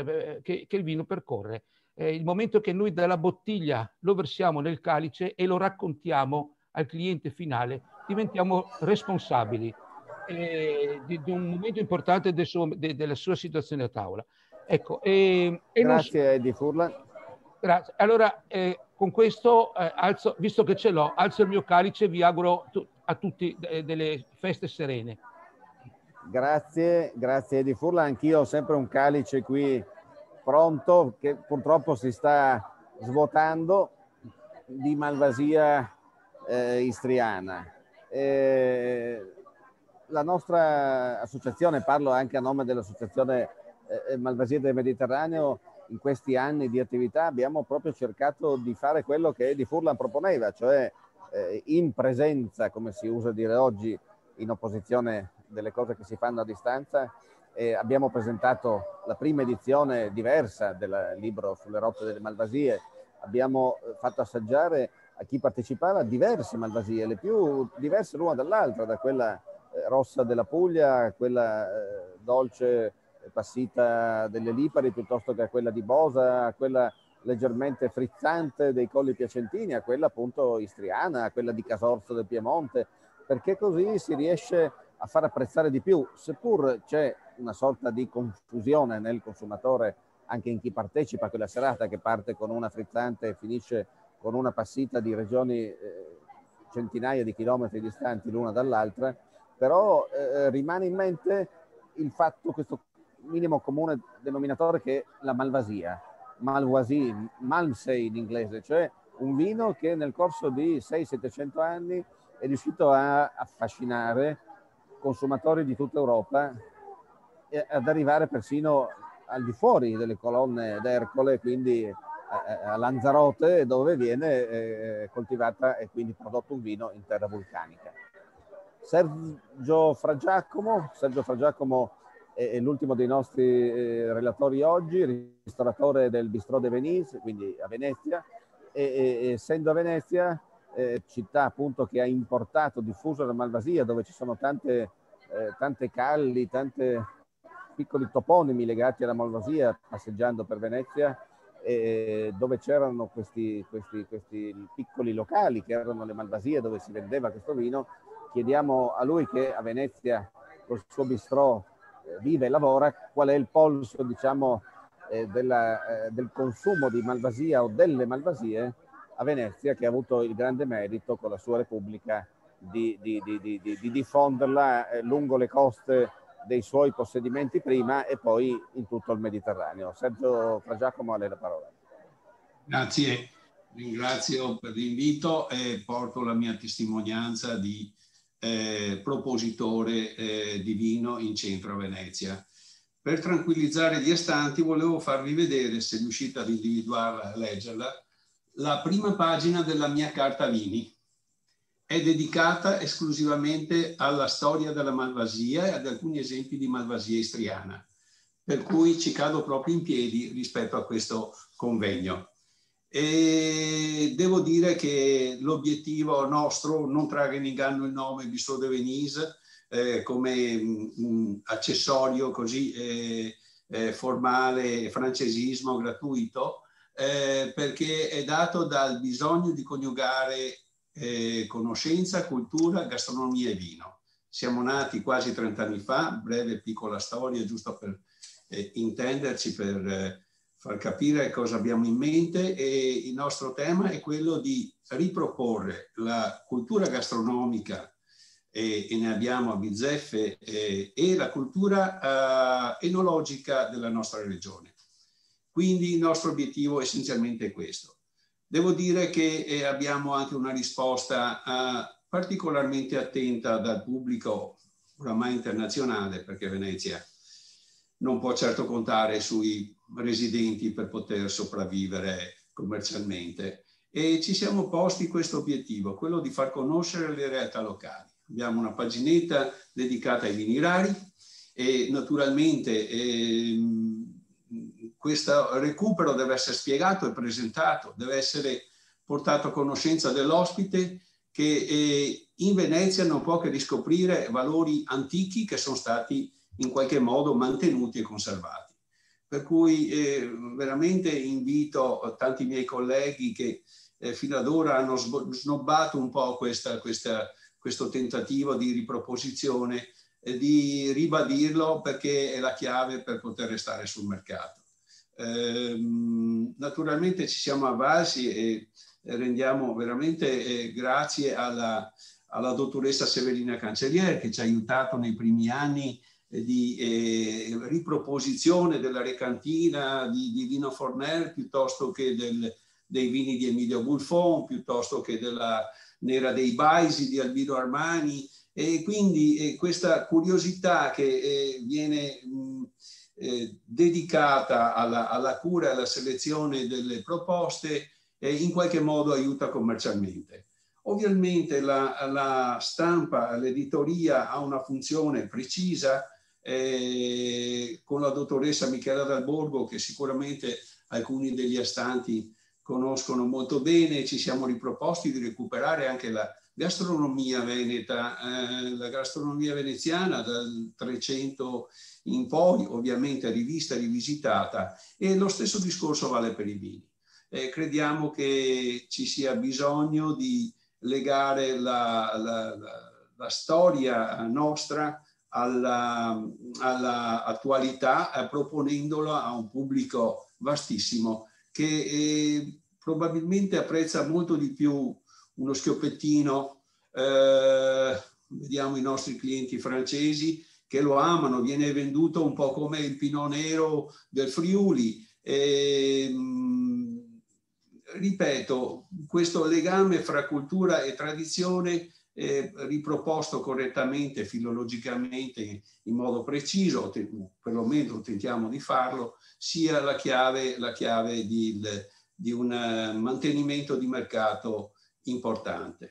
percorre. Il momento che noi dalla bottiglia lo versiamo nel calice e lo raccontiamo al cliente finale, diventiamo responsabili di un momento importante della sua situazione a tavola. Ecco, grazie Eddie Furlan. Grazie. Allora, con questo, visto che ce l'ho, alzo il mio calice e vi auguro a tutti delle feste serene. Grazie di Furla. Anch'io ho sempre un calice qui pronto che purtroppo si sta svuotando di Malvasia istriana. La nostra associazione, parlo anche a nome dell'associazione Malvasia del Mediterraneo, in questi anni di attività abbiamo proprio cercato di fare quello che Di Furlan proponeva, cioè in presenza, come si usa dire oggi, in opposizione delle cose che si fanno a distanza. Abbiamo presentato la prima edizione diversa del libro sulle rotte delle Malvasie, abbiamo fatto assaggiare a chi partecipava diverse Malvasie, le più diverse l'una dall'altra, da quella rossa della Puglia a quella dolce passita delle Lipari, piuttosto che a quella di Bosa, a quella leggermente frizzante dei Colli Piacentini, a quella appunto istriana, a quella di Casorso del Piemonte, perché così si riesce a far apprezzare di più, seppur c'è una sorta di confusione nel consumatore, anche in chi partecipa a quella serata, che parte con una frizzante e finisce con una passita di regioni centinaia di chilometri distanti l'una dall'altra, però rimane in mente il fatto, questo minimo comune denominatore, che è la Malvasia, Malvasie, Malmsey in inglese, cioè un vino che nel corso di 600-700 anni è riuscito a affascinare consumatori di tutta Europa e ad arrivare persino al di fuori delle colonne d'Ercole, quindi a Lanzarote, dove viene coltivata e quindi prodotto un vino in terra vulcanica. Sergio Fragiacomo è l'ultimo dei nostri relatori oggi, ristoratore del Bistrot de Venise, quindi a Venezia, e essendo a Venezia, città appunto che ha importato, diffuso la Malvasia, dove ci sono tante calli, tanti piccoli toponimi legati alla Malvasia, passeggiando per Venezia, dove c'erano questi piccoli locali che erano le Malvasie, dove si vendeva questo vino. Chiediamo a lui, che a Venezia col suo bistrò vive e lavora, qual è il polso, diciamo, del consumo di Malvasia o delle Malvasie a Venezia, che ha avuto il grande merito con la sua Repubblica di diffonderla lungo le coste dei suoi possedimenti prima e poi in tutto il Mediterraneo. Sergio Fragiacomo, a lei la parola. Grazie, ringrazio per l'invito e porto la mia testimonianza di propositore di vino in centro a Venezia. Per tranquillizzare gli astanti volevo farvi vedere, se riuscite ad individuarla, a leggerla, la prima pagina della mia carta vini. È dedicata esclusivamente alla storia della Malvasia e ad alcuni esempi di Malvasia istriana, per cui ci cado proprio in piedi rispetto a questo convegno. E devo dire che l'obiettivo nostro, non trarre in inganno il nome Bistrot de Venise come accessorio così formale, francesismo gratuito, perché è dato dal bisogno di coniugare conoscenza, cultura, gastronomia e vino. Siamo nati quasi 30 anni fa, breve piccola storia giusto per intenderci, per far capire cosa abbiamo in mente, e il nostro tema è quello di riproporre la cultura gastronomica, e ne abbiamo a bizzeffe, e la cultura enologica della nostra regione. Quindi il nostro obiettivo essenzialmente è questo. Devo dire che abbiamo anche una risposta particolarmente attenta dal pubblico oramai internazionale, perché Venezia non può certo contare sui residenti per poter sopravvivere commercialmente, e ci siamo posti questo obiettivo, quello di far conoscere le realtà locali. Abbiamo una paginetta dedicata ai vini rari e naturalmente questo recupero deve essere spiegato e presentato, deve essere portato a conoscenza dell'ospite, che in Venezia non può che riscoprire valori antichi che sono stati in qualche modo mantenuti e conservati. Per cui veramente invito tanti miei colleghi che fino ad ora hanno snobbato un po' questo tentativo di riproposizione, di ribadirlo, perché è la chiave per poter restare sul mercato. Naturalmente ci siamo avvalsi e rendiamo veramente grazie alla dottoressa Severina Cancellier, che ci ha aiutato nei primi anni riproposizione della recantina di Vino Fornel, piuttosto che dei vini di Emilio Bulfon, piuttosto che della Nera dei Baisi di Albino Armani. E quindi questa curiosità che viene dedicata alla cura e alla selezione delle proposte in qualche modo aiuta commercialmente. Ovviamente la stampa, l'editoria ha una funzione precisa, con la dottoressa Michela Dal Borgo, che sicuramente alcuni degli astanti conoscono molto bene. Ci siamo riproposti di recuperare anche la gastronomia veneta, la gastronomia veneziana dal 300 in poi, ovviamente rivista e rivisitata, e lo stesso discorso vale per i vini. Crediamo che ci sia bisogno di legare la storia nostra all'attualità, proponendola a un pubblico vastissimo che probabilmente apprezza molto di più uno schioppettino. Vediamo i nostri clienti francesi che lo amano, viene venduto un po' come il Pinot Nero del Friuli. Ripeto, questo legame fra cultura e tradizione, riproposto correttamente, filologicamente, in modo preciso, perlomeno tentiamo di farlo, sia la chiave di un mantenimento di mercato importante.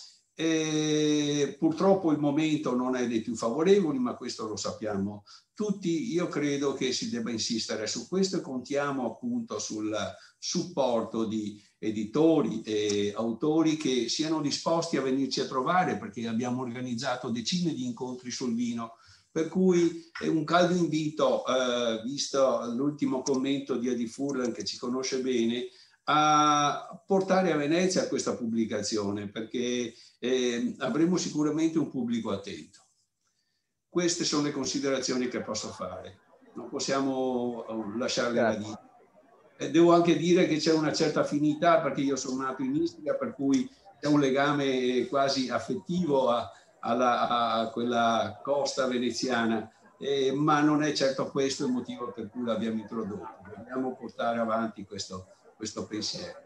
Purtroppo il momento non è dei più favorevoli, ma questo lo sappiamo tutti. Io credo che si debba insistere su questo e contiamo appunto sul supporto di editori e autori che siano disposti a venirci a trovare, perché abbiamo organizzato decine di incontri sul vino, per cui è un caldo invito, visto l'ultimo commento di Eddie Furlan, che ci conosce bene, a portare a Venezia questa pubblicazione, perché avremo sicuramente un pubblico attento. Queste sono le considerazioni che posso fare, non possiamo lasciarle da dire. Devo anche dire che c'è una certa affinità, perché io sono nato in Istria, per cui c'è un legame quasi affettivo a quella costa veneziana, ma non è certo questo il motivo per cui l'abbiamo introdotto. Dobbiamo portare avanti questo pensiero.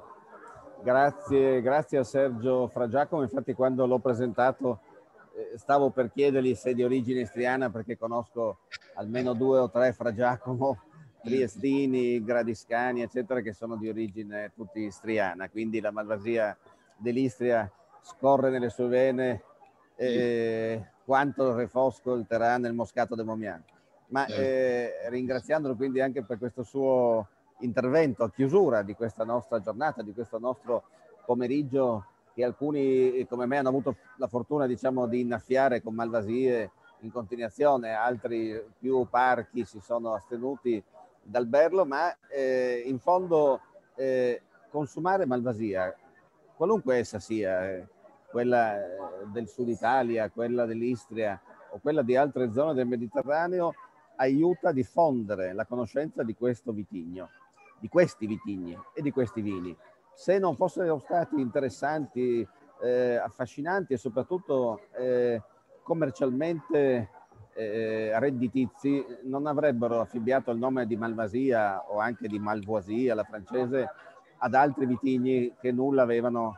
Grazie a Sergio Fra Giacomo. Infatti quando l'ho presentato stavo per chiedergli se è di origine istriana, perché conosco almeno 2 o 3 Fra Giacomo, triestini, gradiscani, eccetera, che sono di origine tutti istriana. Quindi la Malvasia dell'Istria scorre nelle sue vene quanto il refosco, il Terà nel Moscato del Momiano. Ma ringraziandolo quindi anche per questo suo intervento a chiusura di questa nostra giornata, di questo nostro pomeriggio, che alcuni come me hanno avuto la fortuna, diciamo, di innaffiare con Malvasie in continuazione, altri più parchi si sono astenuti dal berlo, ma in fondo consumare Malvasia, qualunque essa sia, quella del sud Italia, quella dell'Istria o quella di altre zone del Mediterraneo, aiuta a diffondere la conoscenza di questo vitigno, di questi vitigni e di questi vini. Se non fossero stati interessanti, affascinanti e soprattutto commercialmente redditizi, non avrebbero affibbiato il nome di Malvasia o anche di Malvoisie alla francese ad altri vitigni che nulla avevano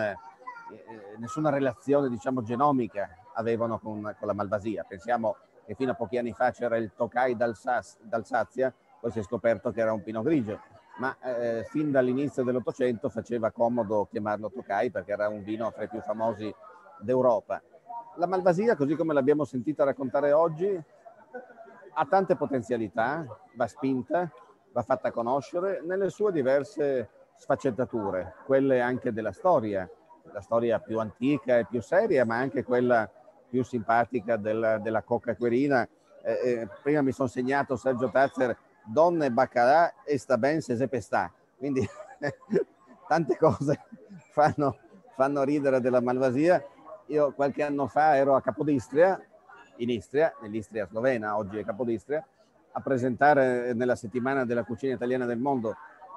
nessuna relazione, diciamo, genomica avevano con la Malvasia. Pensiamo che fino a pochi anni fa c'era il Tokaj d'Alsazia, poi si è scoperto che era un Pinot Grigio, ma fin dall'inizio dell'Ottocento faceva comodo chiamarlo Tokaj perché era un vino tra i più famosi d'Europa. La Malvasia, così come l'abbiamo sentita raccontare oggi, ha tante potenzialità, va spinta, va fatta conoscere nelle sue diverse sfaccettature, quelle anche della storia, la storia più antica e più seria, ma anche quella più simpatica della Cocca Querina. Prima mi sono segnato Sergio Tazzer, donne baccarà e sta ben se sepe sta. Quindi tante cose fanno ridere della Malvasia. Io qualche anno fa ero a Capodistria, in Istria, nell'Istria slovena, oggi è Capodistria, a presentare nella settimana della cucina italiana del mondo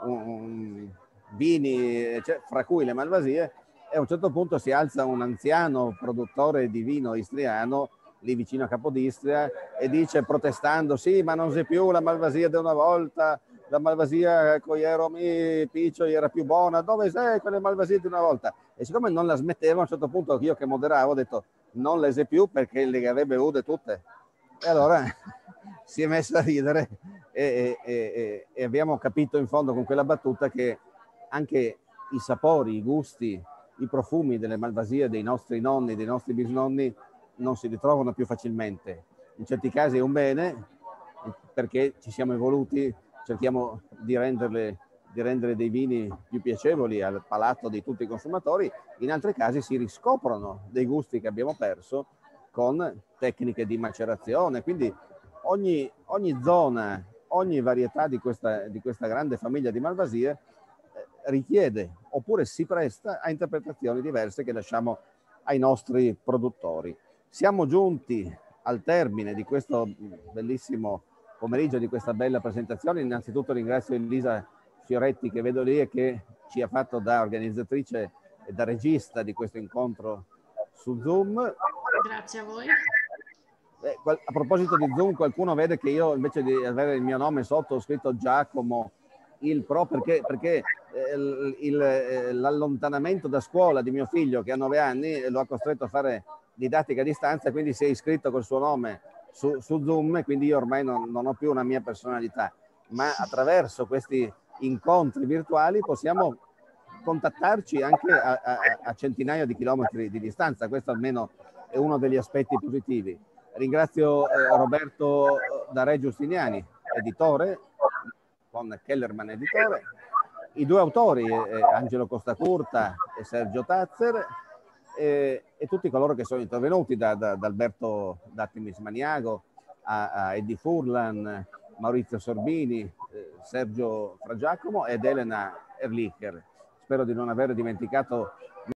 vini, fra cui le Malvasie, e a un certo punto si alza un anziano produttore di vino istriano lì vicino a Capodistria, e dice protestando: sì, ma non c'è più la Malvasia di una volta, la Malvasia con gli aromi piccioli era più buona, dove sei quelle Malvasie di una volta? E siccome non la smetteva, a un certo punto io che moderavo ho detto: non le sei più perché le avrebbe bevute tutte. E allora si è messa a ridere e abbiamo capito in fondo con quella battuta che anche i sapori, i gusti, i profumi delle Malvasie dei nostri nonni, dei nostri bisnonni non si ritrovano più facilmente. In certi casi è un bene, perché ci siamo evoluti, cerchiamo di rendere dei vini più piacevoli al palato di tutti i consumatori. In altri casi si riscoprono dei gusti che abbiamo perso con tecniche di macerazione. Quindi ogni zona, ogni varietà di questa grande famiglia di Malvasie richiede oppure si presta a interpretazioni diverse che lasciamo ai nostri produttori. Siamo giunti al termine di questo bellissimo pomeriggio, di questa bella presentazione. Innanzitutto ringrazio Elisa Fioretti, che vedo lì e che ci ha fatto da organizzatrice e da regista di questo incontro su Zoom. Grazie a voi. A proposito di Zoom, qualcuno vede che io invece di avere il mio nome sotto ho scritto Giacomo il Pro, perché l'allontanamento da scuola di mio figlio, che ha 9 anni, lo ha costretto a fare didattica a distanza, quindi si è iscritto col suo nome su Zoom, e quindi io ormai non ho più una mia personalità, ma attraverso questi incontri virtuali possiamo contattarci anche a centinaia di chilometri di distanza. Questo almeno è uno degli aspetti positivi. Ringrazio Roberto da Re Giustiniani, editore, con Kellerman editore, i due autori, Angelo Costacurta e Sergio Tazzer, e tutti coloro che sono intervenuti, da Alberto Dattimis Maniago a Eddie Furlan, Maurizio Sorbini, Sergio Fragiacomo ed Elena Erlicher. Spero di non aver dimenticato